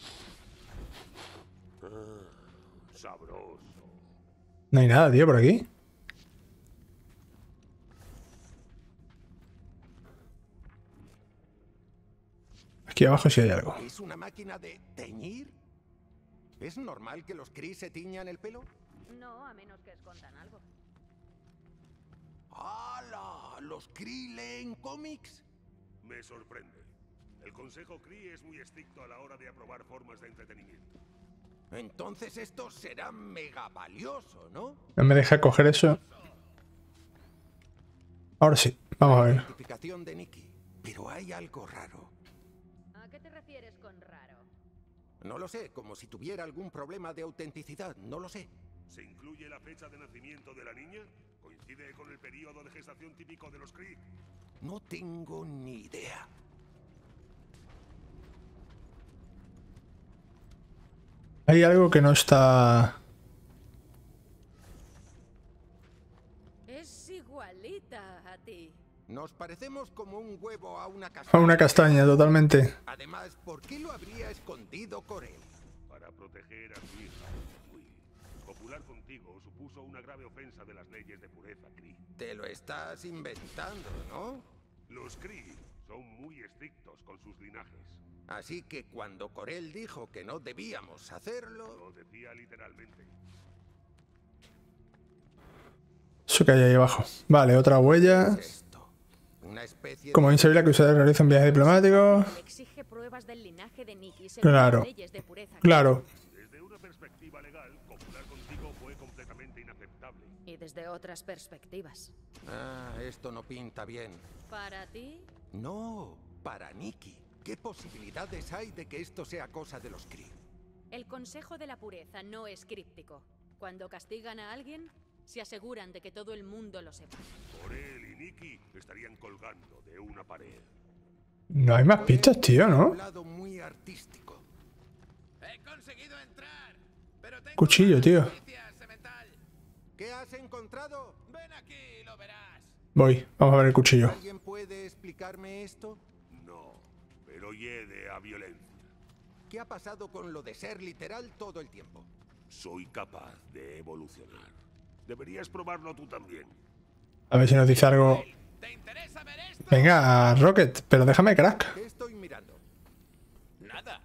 [SPEAKER 8] Sabroso.
[SPEAKER 1] No hay nada, tío, por aquí. Aquí abajo sí hay algo.
[SPEAKER 3] ¿Es una máquina de teñir? ¿Es normal que los Kree se tiñan el pelo?
[SPEAKER 4] No, a menos que escondan algo.
[SPEAKER 3] ¡Hala! ¿Los Kree leen cómics?
[SPEAKER 8] Me sorprende. El Consejo Kree es muy estricto a la hora de aprobar formas de entretenimiento.
[SPEAKER 3] Entonces esto será mega valioso, ¿no?
[SPEAKER 1] No me deja coger eso. Ahora sí, vamos a ver.
[SPEAKER 3] Identificación de Nikki. Pero hay algo raro.
[SPEAKER 4] ¿A qué te refieres con raro?
[SPEAKER 3] No lo sé, como si tuviera algún problema de autenticidad. No lo sé.
[SPEAKER 8] ¿Se incluye la fecha de nacimiento de la niña? ¿Coincide con el periodo de gestación típico de los Kree?
[SPEAKER 3] No tengo ni idea.
[SPEAKER 1] Hay algo que no está...
[SPEAKER 4] Es igualita a ti.
[SPEAKER 3] Nos parecemos como un huevo a una
[SPEAKER 1] A
[SPEAKER 3] castaña.
[SPEAKER 1] una castaña, totalmente.
[SPEAKER 3] Además, ¿por qué lo habría escondido Corel?
[SPEAKER 8] Para proteger a su hija. Uy, copular contigo supuso una grave ofensa de las leyes de pureza, Kree.
[SPEAKER 3] Te lo estás inventando, ¿no?
[SPEAKER 8] Los Kree son muy estrictos con sus linajes.
[SPEAKER 3] Así que cuando Corel dijo que no debíamos hacerlo...
[SPEAKER 8] Lo decía literalmente.
[SPEAKER 1] Eso que hay ahí abajo. Vale, otra huella.
[SPEAKER 3] Esto, una especie
[SPEAKER 1] Como bien se ve, la cruzada realiza un viaje diplomático.
[SPEAKER 4] Exige pruebas del linaje de Nikki según
[SPEAKER 1] Claro.
[SPEAKER 4] las leyes de pureza.
[SPEAKER 1] Claro.
[SPEAKER 8] Desde una perspectiva legal, copular contigo fue completamente inaceptable.
[SPEAKER 4] Y desde otras perspectivas.
[SPEAKER 3] Ah, esto no pinta bien.
[SPEAKER 4] ¿Para ti?
[SPEAKER 3] No, para Nikki. ¿Qué posibilidades hay de que esto sea cosa de los Kree?
[SPEAKER 4] El Consejo de la Pureza no es críptico. Cuando castigan a alguien, se aseguran de que todo el mundo lo sepa.
[SPEAKER 8] Corel y Nikki estarían colgando de una pared.
[SPEAKER 1] No hay más pistas, tío, ¿no?
[SPEAKER 3] Un lado muy artístico.
[SPEAKER 6] He conseguido entrar, pero tengo
[SPEAKER 1] Cuchillo,
[SPEAKER 6] malas
[SPEAKER 1] tío.
[SPEAKER 6] noticias, Semental.
[SPEAKER 3] ¿Qué has encontrado?
[SPEAKER 6] Ven aquí y lo verás.
[SPEAKER 1] Voy, vamos a ver el cuchillo.
[SPEAKER 3] ¿Alguien puede explicarme esto?
[SPEAKER 8] No, pero hiede a violencia.
[SPEAKER 3] ¿Qué ha pasado con lo de ser literal todo el tiempo?
[SPEAKER 8] Soy capaz de evolucionar. Deberías probarlo tú también.
[SPEAKER 1] A ver si nos dice algo.
[SPEAKER 6] ¿Te interesa ver esto?
[SPEAKER 1] Venga, Rocket, pero déjame crack.
[SPEAKER 3] ¿Qué estoy mirando?
[SPEAKER 6] Nada.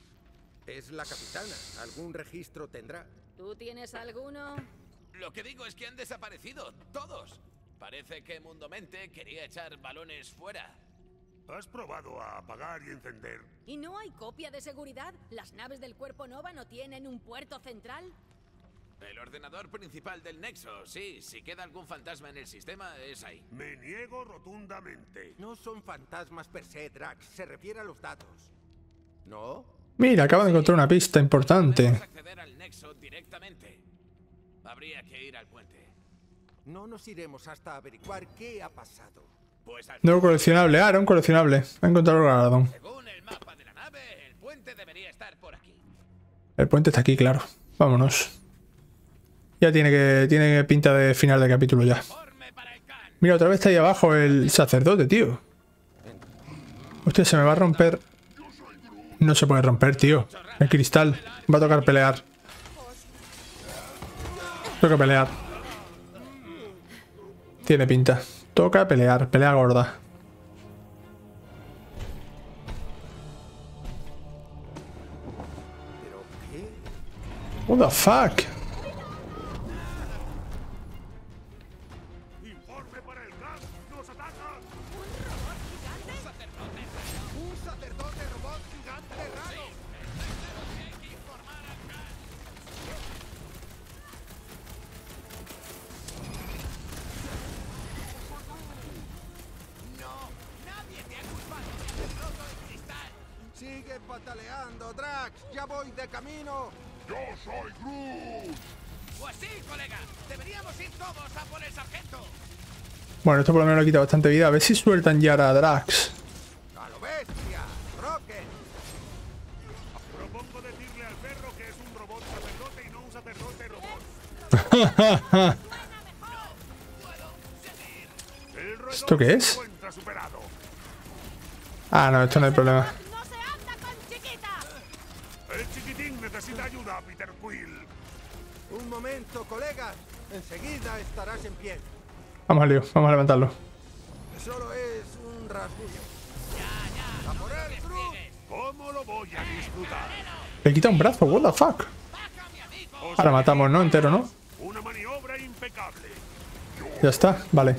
[SPEAKER 3] Es la capitana. ¿Algún registro tendrá?
[SPEAKER 4] ¿Tú tienes alguno?
[SPEAKER 6] Lo que digo es que han desaparecido todos. Parece que Mundomente quería echar balones fuera.
[SPEAKER 8] ¿Has probado a apagar y encender?
[SPEAKER 4] ¿Y no hay copia de seguridad? ¿Las naves del Cuerpo Nova no tienen un puerto central?
[SPEAKER 6] El ordenador principal del Nexo, sí. Si queda algún fantasma en el sistema, es ahí.
[SPEAKER 8] Me niego rotundamente.
[SPEAKER 3] No son fantasmas per se, Drax. Se refiere a los datos. ¿No?
[SPEAKER 1] Mira, acabo de encontrar una pista importante.
[SPEAKER 6] Podemos acceder al Nexo directamente. Habría que ir al puente.
[SPEAKER 3] No nos iremos hasta averiguar qué ha pasado.
[SPEAKER 6] Pues al
[SPEAKER 1] Nuevo coleccionable. Ah, era un coleccionable. He encontrado el galardón.
[SPEAKER 6] según el mapa de la nave, el puente debería estar por aquí.
[SPEAKER 1] El puente está aquí, claro. Vámonos. Ya tiene que tiene pinta de final de capítulo ya.
[SPEAKER 6] Forme para el can.
[SPEAKER 1] Mira, otra vez está ahí abajo el sacerdote, tío. Hostia, se me va a romper. No se puede romper, tío. El cristal. Va a tocar pelear. Toca pelear. Tiene pinta. Toca pelear. Pelea gorda.
[SPEAKER 3] ¿Pero qué?
[SPEAKER 1] What the fuck?
[SPEAKER 8] ¡Informe para el gas! ¡Nos atacan!
[SPEAKER 3] ¡Un sacerdote robot gigante raro!
[SPEAKER 6] No, nadie te ha culpado de haber roto el cristal.
[SPEAKER 3] ¡Sigue pataleando, Drax! ¡Ya voy de camino!
[SPEAKER 5] ¡Yo soy Groot!
[SPEAKER 6] Pues sí, colega. Deberíamos ir todos a por el sargento.
[SPEAKER 1] Bueno, esto por lo menos le quita bastante vida. A ver si sueltan ya a Drax.
[SPEAKER 3] ¡A lo bestia! ¡Rocket!
[SPEAKER 8] Propongo decirle al perro que es un robot sacerdote y no un sacerdote robot. El roedor
[SPEAKER 1] ¿Esto qué es?
[SPEAKER 8] se encuentra superado.
[SPEAKER 1] Ah, no, esto no hay problema.
[SPEAKER 10] ¡No se anda con chiquita!
[SPEAKER 8] El chiquitín necesita ayuda, Peter Quill.
[SPEAKER 3] Un momento, colegas. Enseguida estarás en pie.
[SPEAKER 1] Vamos al lío, vamos a levantarlo.
[SPEAKER 3] Solo es un rasguño. ¡A por él, Groot!
[SPEAKER 8] ¿Cómo lo voy a disfrutar?
[SPEAKER 1] Le quita un brazo, what the fuck. Ahora matamos, ¿no? Entero, ¿no?
[SPEAKER 8] Una maniobra impecable.
[SPEAKER 1] Ya está, vale.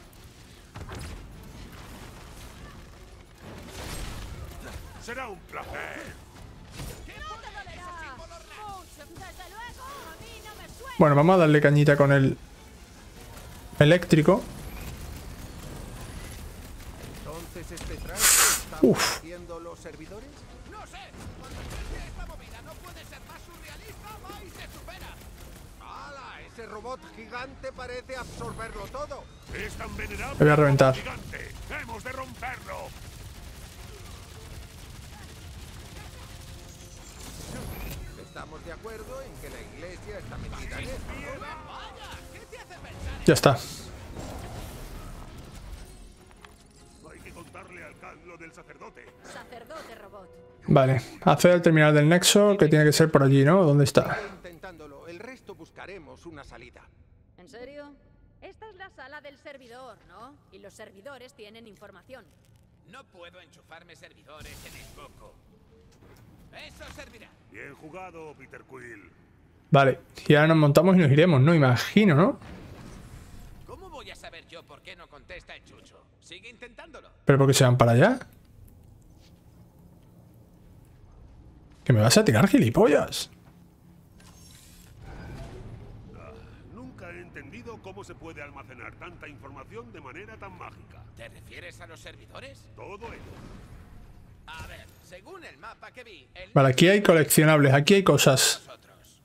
[SPEAKER 8] Será un placer.
[SPEAKER 10] ¡No te dolerá! Mucho, desde luego. A mí no me suena.
[SPEAKER 1] Bueno, vamos a darle cañita con el eléctrico.
[SPEAKER 3] Entonces, este traje está
[SPEAKER 1] Uf.
[SPEAKER 3] haciendo los servidores.
[SPEAKER 6] No sé. Cuando inicia esta movida no puede ser más surrealista, va y se supera.
[SPEAKER 3] ¡Hala! Ese robot gigante parece absorberlo todo.
[SPEAKER 8] Es tan venerable.
[SPEAKER 1] Le voy a reventar.
[SPEAKER 8] como gigante. Hemos de romperlo.
[SPEAKER 3] Estamos de acuerdo en que la iglesia está metida en esto, ¿no?
[SPEAKER 6] Vaya, ¿qué te hace pensar?
[SPEAKER 1] Ya está.
[SPEAKER 8] del sacerdote.
[SPEAKER 4] Sacerdote robot.
[SPEAKER 1] Vale, acceder al terminal del nexo, que tiene que ser por allí, ¿no? ¿Dónde está?
[SPEAKER 3] Intentándolo, el resto buscaremos una salida.
[SPEAKER 4] ¿En serio? Esta es la sala del servidor, ¿no? Y los servidores tienen información.
[SPEAKER 6] No puedo enchufarme servidores en el coco. Eso servirá.
[SPEAKER 8] Bien jugado, Peter Quill.
[SPEAKER 1] Vale, y ahora nos montamos y nos iremos, ¿no? Imagino, ¿no?
[SPEAKER 6] ¿Cómo voy a saber yo por qué no contesta el chucho? Sigue intentándolo.
[SPEAKER 1] ¿Pero por qué se van para allá? ¿Que me vas a tirar, gilipollas?
[SPEAKER 8] Ah, nunca he entendido cómo se puede almacenar tanta información de manera tan mágica.
[SPEAKER 6] ¿Te refieres a los servidores?
[SPEAKER 8] Todo ello.
[SPEAKER 6] A ver, según el mapa que vi... El
[SPEAKER 1] Vale, aquí hay coleccionables, aquí hay cosas.
[SPEAKER 6] nosotros.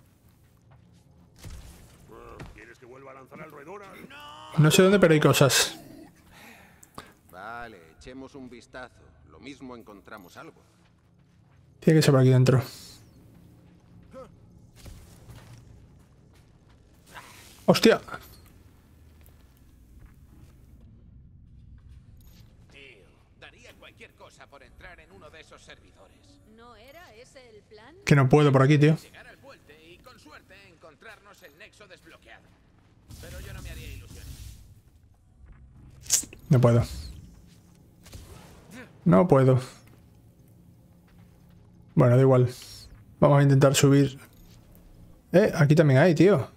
[SPEAKER 8] Ah, ¿Quieres que vuelva a lanzar al roedor?
[SPEAKER 1] No sé dónde, pero hay cosas.
[SPEAKER 3] Vale, echemos un vistazo. Lo mismo encontramos algo.
[SPEAKER 1] Tiene que ser por aquí dentro. ¡Hostia!
[SPEAKER 6] Tío, daría cualquier cosa por entrar en uno de esos servidores.
[SPEAKER 4] ¿No era ese el plan?
[SPEAKER 1] Que no puedo por aquí, tío.
[SPEAKER 6] Llegar al puente y, con suerte, encontrarnos el nexo desbloqueado. Pero yo no me haría ilusiones.
[SPEAKER 1] No puedo. No puedo. Bueno, da igual. Vamos a intentar subir. Eh, aquí también hay, tío.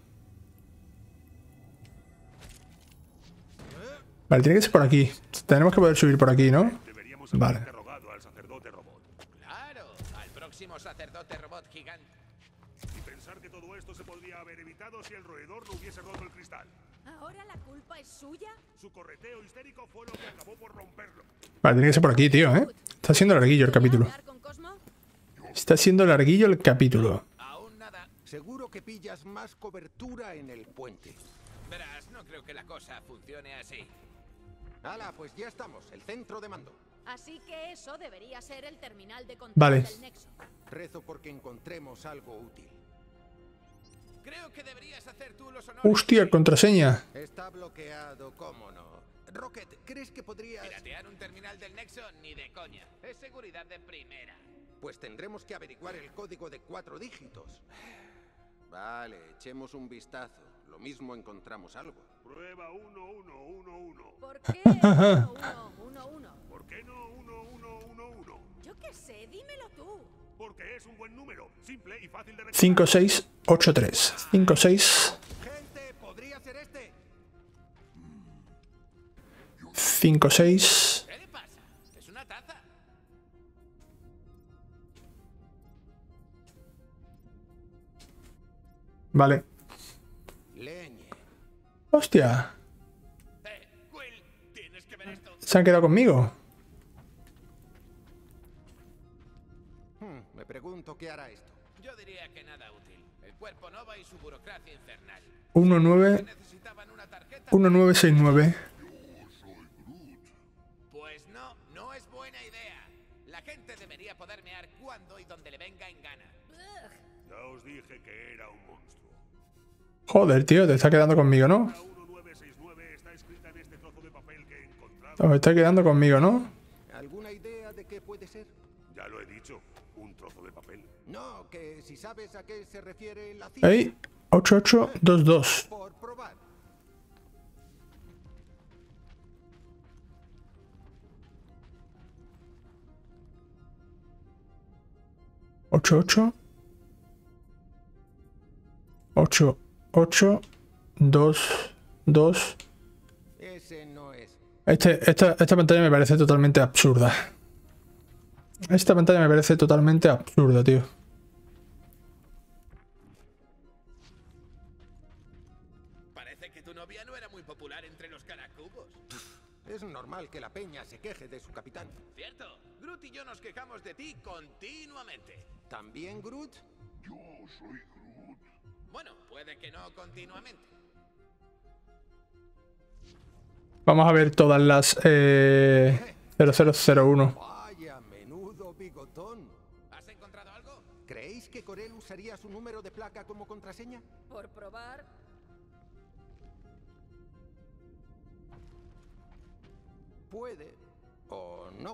[SPEAKER 1] Vale, tiene que ser por aquí. Tenemos que poder subir por aquí, ¿no?
[SPEAKER 8] Deberíamos haber
[SPEAKER 1] Vale.
[SPEAKER 8] interrogado al sacerdote robot.
[SPEAKER 6] Claro, al próximo sacerdote robot gigante.
[SPEAKER 8] Y pensar que todo esto se podría haber evitado si el roedor no hubiese roto el cristal.
[SPEAKER 4] ¿Ahora la culpa es suya?
[SPEAKER 8] Su correteo histérico fue lo que acabó por romperlo.
[SPEAKER 1] Vale, tiene que ser por aquí, tío, ¿eh? Está siendo larguillo el capítulo.
[SPEAKER 4] ¿Hablar con Cosmo?
[SPEAKER 1] Está siendo larguillo el capítulo.
[SPEAKER 3] Aún nada. Seguro que pillas más cobertura en el puente.
[SPEAKER 6] Verás, no creo que la cosa funcione así.
[SPEAKER 3] Hala, pues ya estamos. El centro de mando.
[SPEAKER 4] Así que eso debería ser el terminal de control
[SPEAKER 1] Vale.
[SPEAKER 4] del nexo.
[SPEAKER 3] Rezo porque encontremos algo útil.
[SPEAKER 6] Creo que deberías hacer tú los honores.
[SPEAKER 1] Hostia, contraseña.
[SPEAKER 3] Está bloqueado, ¿cómo no? Rocket, ¿crees que podrías...?
[SPEAKER 6] Piratear un terminal del nexo ni de coña. Es seguridad de primera.
[SPEAKER 3] Pues tendremos que averiguar el código de cuatro dígitos. Vale, echemos un vistazo. Lo mismo encontramos algo.
[SPEAKER 8] Prueba uno uno uno uno.
[SPEAKER 4] ¿Por qué uno uno uno uno?
[SPEAKER 8] ¿Por qué no uno uno uno uno?
[SPEAKER 4] Yo qué sé, dímelo tú.
[SPEAKER 8] Porque es un buen número, simple y fácil de recordar.
[SPEAKER 1] cinco seis ocho tres. cinco seis.
[SPEAKER 3] Gente, podría ser este.
[SPEAKER 1] cinco seis.
[SPEAKER 6] ¿Qué le pasa? Es una taza.
[SPEAKER 1] Vale.
[SPEAKER 3] Leñe.
[SPEAKER 1] Hostia.
[SPEAKER 6] Eh, Quill, tienes que ver esto.
[SPEAKER 1] Se han quedado conmigo.
[SPEAKER 3] Hmm, me pregunto qué hará esto.
[SPEAKER 6] Yo diría que nada útil. El cuerpo Nova y su burocracia infernal.
[SPEAKER 1] uno nueve
[SPEAKER 6] Necesitaban una tarjeta.
[SPEAKER 1] uno nueve seis nueve.
[SPEAKER 6] Pues no, no es buena idea. La gente debería poder mear cuando y donde le venga en gana.
[SPEAKER 8] Ya os dije que era un monstruo.
[SPEAKER 1] Joder, tío, te está quedando conmigo, ¿no?
[SPEAKER 8] La uno nueve seis nueve está escrita en este trozo de papel que he encontrado.
[SPEAKER 1] Os está quedando conmigo, ¿no?
[SPEAKER 3] ¿Alguna idea de qué puede ser?
[SPEAKER 8] Ya lo he dicho, un trozo de papel.
[SPEAKER 3] No, que si sabes a qué se refiere la cifra.
[SPEAKER 1] Ey, ocho ocho dos dos.
[SPEAKER 3] Por probar.
[SPEAKER 1] ocho ocho ocho ocho dos dos.
[SPEAKER 3] Ese no es.
[SPEAKER 1] Este, esta, esta pantalla me parece totalmente absurda. Esta pantalla me parece totalmente absurda, tío.
[SPEAKER 6] Parece que tu novia no era muy popular entre los caracubos.
[SPEAKER 3] Es normal que la peña se queje de su capitán.
[SPEAKER 6] Cierto, Groot y yo nos quejamos de ti continuamente.
[SPEAKER 3] ¿También Groot?
[SPEAKER 5] Yo soy Groot.
[SPEAKER 6] Bueno, puede que no continuamente.
[SPEAKER 1] Vamos a ver todas las eh, cero cero cero uno.
[SPEAKER 3] Vaya, menudo bigotón.
[SPEAKER 6] ¿Has encontrado algo?
[SPEAKER 3] ¿Creéis que Corel usaría su número de placa como contraseña?
[SPEAKER 4] Por probar.
[SPEAKER 3] Puede o no.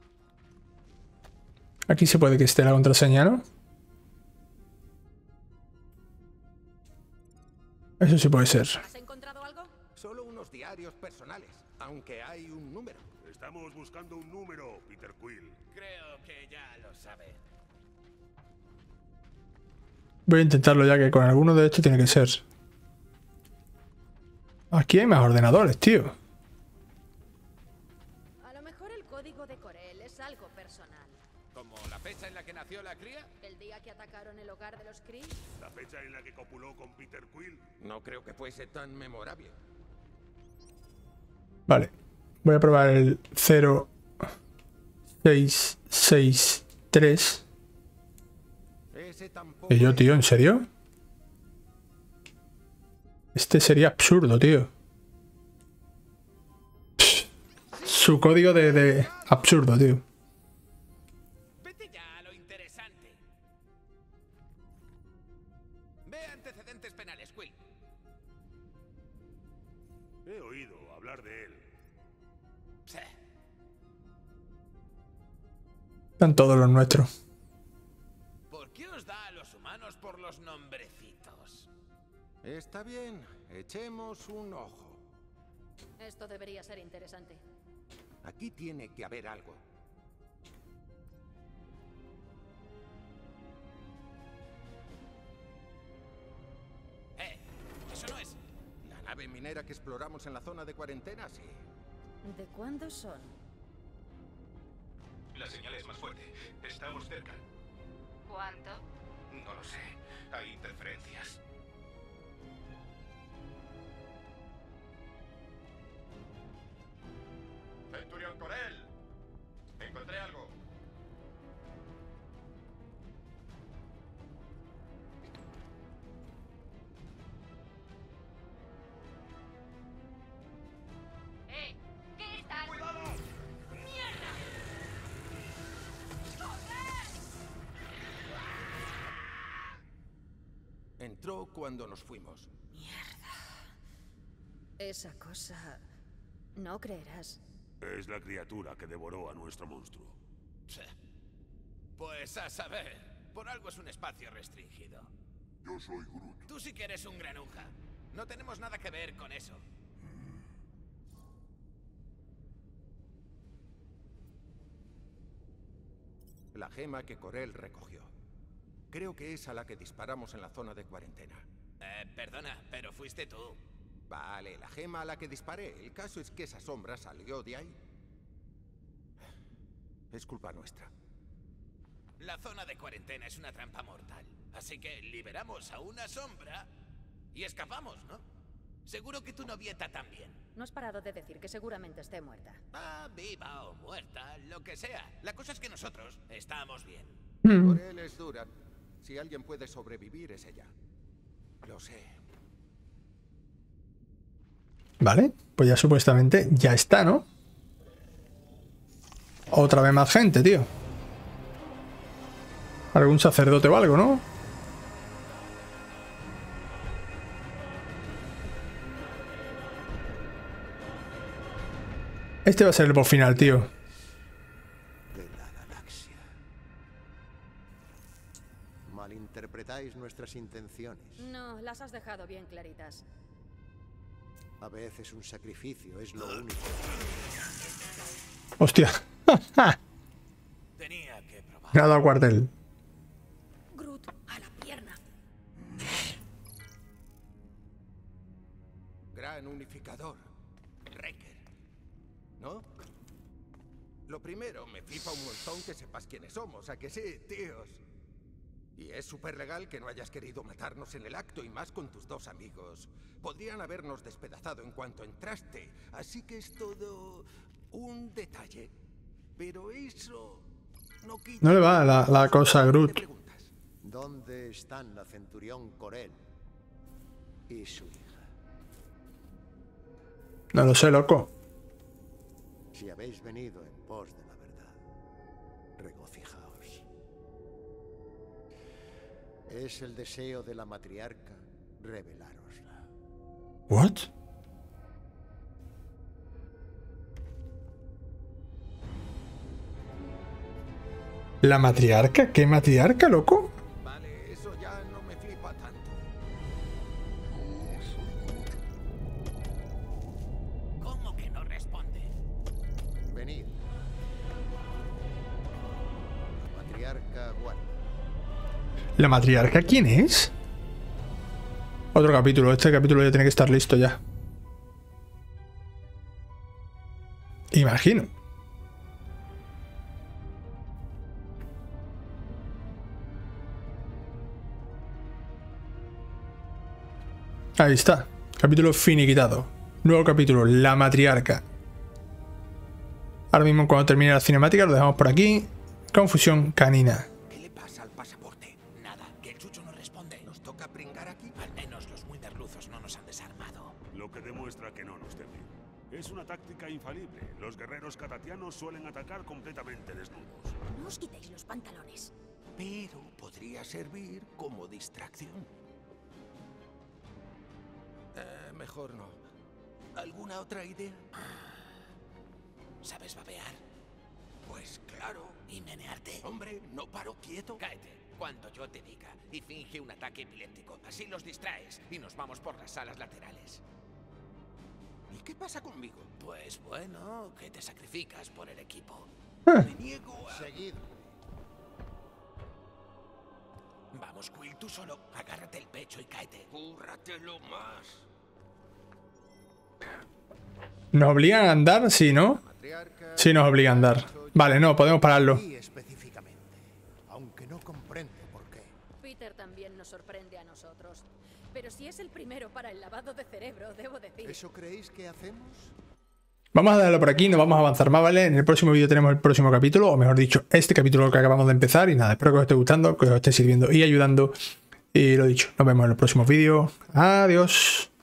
[SPEAKER 1] Aquí se puede que esté la contraseña, ¿no? Eso sí puede ser.
[SPEAKER 4] ¿Has encontrado algo?
[SPEAKER 3] Solo unos diarios personales, aunque hay un número.
[SPEAKER 8] Estamos buscando un número, Peter Quill.
[SPEAKER 6] Creo que ya lo sabe.
[SPEAKER 1] Voy a intentarlo ya que con alguno de estos tiene que ser. Aquí hay más ordenadores, tío.
[SPEAKER 4] A lo mejor el código de Corel es algo personal.
[SPEAKER 6] ¿Como la fecha en la que nació la cría?
[SPEAKER 4] El día que atacaron el hogar de los Kree.
[SPEAKER 8] ¿La fecha en la que copuló con Peter Quill?
[SPEAKER 3] No creo que fuese tan memorable.
[SPEAKER 1] Vale. Voy a probar el cero seis seis tres.
[SPEAKER 3] Ese tampoco.
[SPEAKER 1] ¿Y yo,
[SPEAKER 3] es-
[SPEAKER 1] tío? ¿En serio? Este sería absurdo, tío. Psh, su código de, de absurdo, tío.
[SPEAKER 6] Vete ya a lo interesante. Ve antecedentes penales, Quill.
[SPEAKER 8] He oído hablar de él.
[SPEAKER 6] Sí.
[SPEAKER 1] Están todos los nuestros.
[SPEAKER 6] ¿Por qué os da a los humanos por los nombrecitos?
[SPEAKER 3] Está bien, echemos un ojo.
[SPEAKER 4] Esto debería ser interesante.
[SPEAKER 3] Aquí tiene que haber algo.
[SPEAKER 6] Eh, eso no es.
[SPEAKER 3] La nave minera que exploramos en la zona de cuarentena, sí.
[SPEAKER 4] ¿De cuándo son?
[SPEAKER 11] La señal es más fuerte. Estamos cerca.
[SPEAKER 9] ¿Cuánto?
[SPEAKER 11] No lo sé. Hay interferencias.
[SPEAKER 7] Centurión Corel. Encontré algo.
[SPEAKER 9] ¡Eh! ¿Qué estás?
[SPEAKER 7] ¡Cuidado!
[SPEAKER 3] Entró cuando nos fuimos.
[SPEAKER 4] Esa cosa... No creerás.
[SPEAKER 8] Es la criatura que devoró a nuestro monstruo.
[SPEAKER 6] Sí. Pues a saber. Por algo es un espacio restringido.
[SPEAKER 5] Yo soy Groot.
[SPEAKER 6] Tú sí que eres un granuja. No tenemos nada que ver con eso.
[SPEAKER 3] La gema que Corel recogió. Creo que es a la que disparamos en la zona de cuarentena.
[SPEAKER 6] Eh, perdona, pero fuiste tú.
[SPEAKER 3] Vale, la gema a la que disparé. El caso es que esa sombra salió de ahí. Es culpa nuestra.
[SPEAKER 6] La zona de cuarentena es una trampa mortal. Así que liberamos a una sombra y escapamos, ¿no? Seguro que tu novieta también.
[SPEAKER 4] No has parado de decir que seguramente esté muerta.
[SPEAKER 6] Ah, viva o muerta, lo que sea. La cosa es que nosotros estamos bien.
[SPEAKER 3] Corel es dura. Si alguien puede sobrevivir es ella. Lo sé.
[SPEAKER 1] Vale, pues ya supuestamente ya está, ¿no? Otra vez más gente, tío. Algún sacerdote o algo, ¿no? Este va a ser el boss final, tío.
[SPEAKER 12] De la galaxia. Malinterpretáis nuestras intenciones.
[SPEAKER 4] No, las has dejado bien claritas.
[SPEAKER 12] A veces un sacrificio es lo único.
[SPEAKER 1] Hostia.
[SPEAKER 6] Tenía que probar.
[SPEAKER 1] Me ha dado cuartel.
[SPEAKER 4] Groot, a la pierna.
[SPEAKER 3] Gran unificador. Wrecker. ¿No? Lo primero, me flipa un montón que sepas quiénes somos, ¿a que sí, tíos? Y es súper legal que no hayas querido matarnos en el acto y más con tus dos amigos. Podrían habernos despedazado en cuanto entraste, así que es todo un detalle. Pero eso no quita...
[SPEAKER 1] No le va la, la cosa a Groot.
[SPEAKER 12] ¿Dónde están la centurión Corel y su hija?
[SPEAKER 1] No lo sé, loco.
[SPEAKER 12] Si habéis venido en pos de la verdad, regocijaos. Es el deseo de la matriarca revelárosla.
[SPEAKER 1] What? ¿La matriarca? ¿Qué matriarca, loco?
[SPEAKER 3] Vale, eso ya no me flipa tanto.
[SPEAKER 6] ¿Cómo que no responde?
[SPEAKER 12] Venid. Matriarca guarda.
[SPEAKER 1] ¿La matriarca quién es? Otro capítulo. Este capítulo ya tiene que estar listo ya. Imagino. Ahí está. Capítulo finiquitado. Nuevo capítulo. La matriarca. Ahora mismo cuando termine la cinemática lo dejamos por aquí. Confusión canina.
[SPEAKER 3] ¿Qué le pasa al pasaporte?
[SPEAKER 6] Nada, que el chucho no responde.
[SPEAKER 3] ¿Nos toca pringar aquí?
[SPEAKER 6] Al menos los muy merluzos no nos han desarmado.
[SPEAKER 8] Lo que demuestra que no nos temen. Es una táctica infalible. Los guerreros catatianos suelen atacar completamente desnudos.
[SPEAKER 10] No os quitéis los pantalones.
[SPEAKER 3] Pero podría servir como distracción. Eh, mejor no. ¿Alguna otra idea?
[SPEAKER 6] ¿Sabes babear?
[SPEAKER 3] Pues claro.
[SPEAKER 6] ¿Y menearte?
[SPEAKER 3] Hombre, no paro quieto.
[SPEAKER 6] Cáete, cuando yo te diga, y finge un ataque epiléptico. Así los distraes y nos vamos por las salas laterales.
[SPEAKER 3] ¿Y qué pasa conmigo?
[SPEAKER 6] Pues bueno, que te sacrificas por el equipo.
[SPEAKER 1] Ah.
[SPEAKER 3] Me niego a...
[SPEAKER 12] Seguid.
[SPEAKER 6] Vamos, Quill, tú solo. Agárrate el pecho y cáete.
[SPEAKER 3] Cúrratelo más.
[SPEAKER 1] ¿Nos obligan a andar? Sí, ¿no? Sí, nos obligan a andar. Vale, no, podemos pararlo.
[SPEAKER 12] Y específicamente, aunque no comprende por qué.
[SPEAKER 4] Peter también nos sorprende a nosotros. Pero si es el primero para el lavado de cerebro, debo decir...
[SPEAKER 12] ¿Eso creéis que hacemos?
[SPEAKER 1] Vamos a dejarlo por aquí, no vamos a avanzar más, ¿vale? En el próximo vídeo tenemos el próximo capítulo, o mejor dicho, este capítulo que acabamos de empezar. Y nada, espero que os esté gustando, que os esté sirviendo y ayudando. Y lo dicho, nos vemos en los próximos vídeos. Adiós.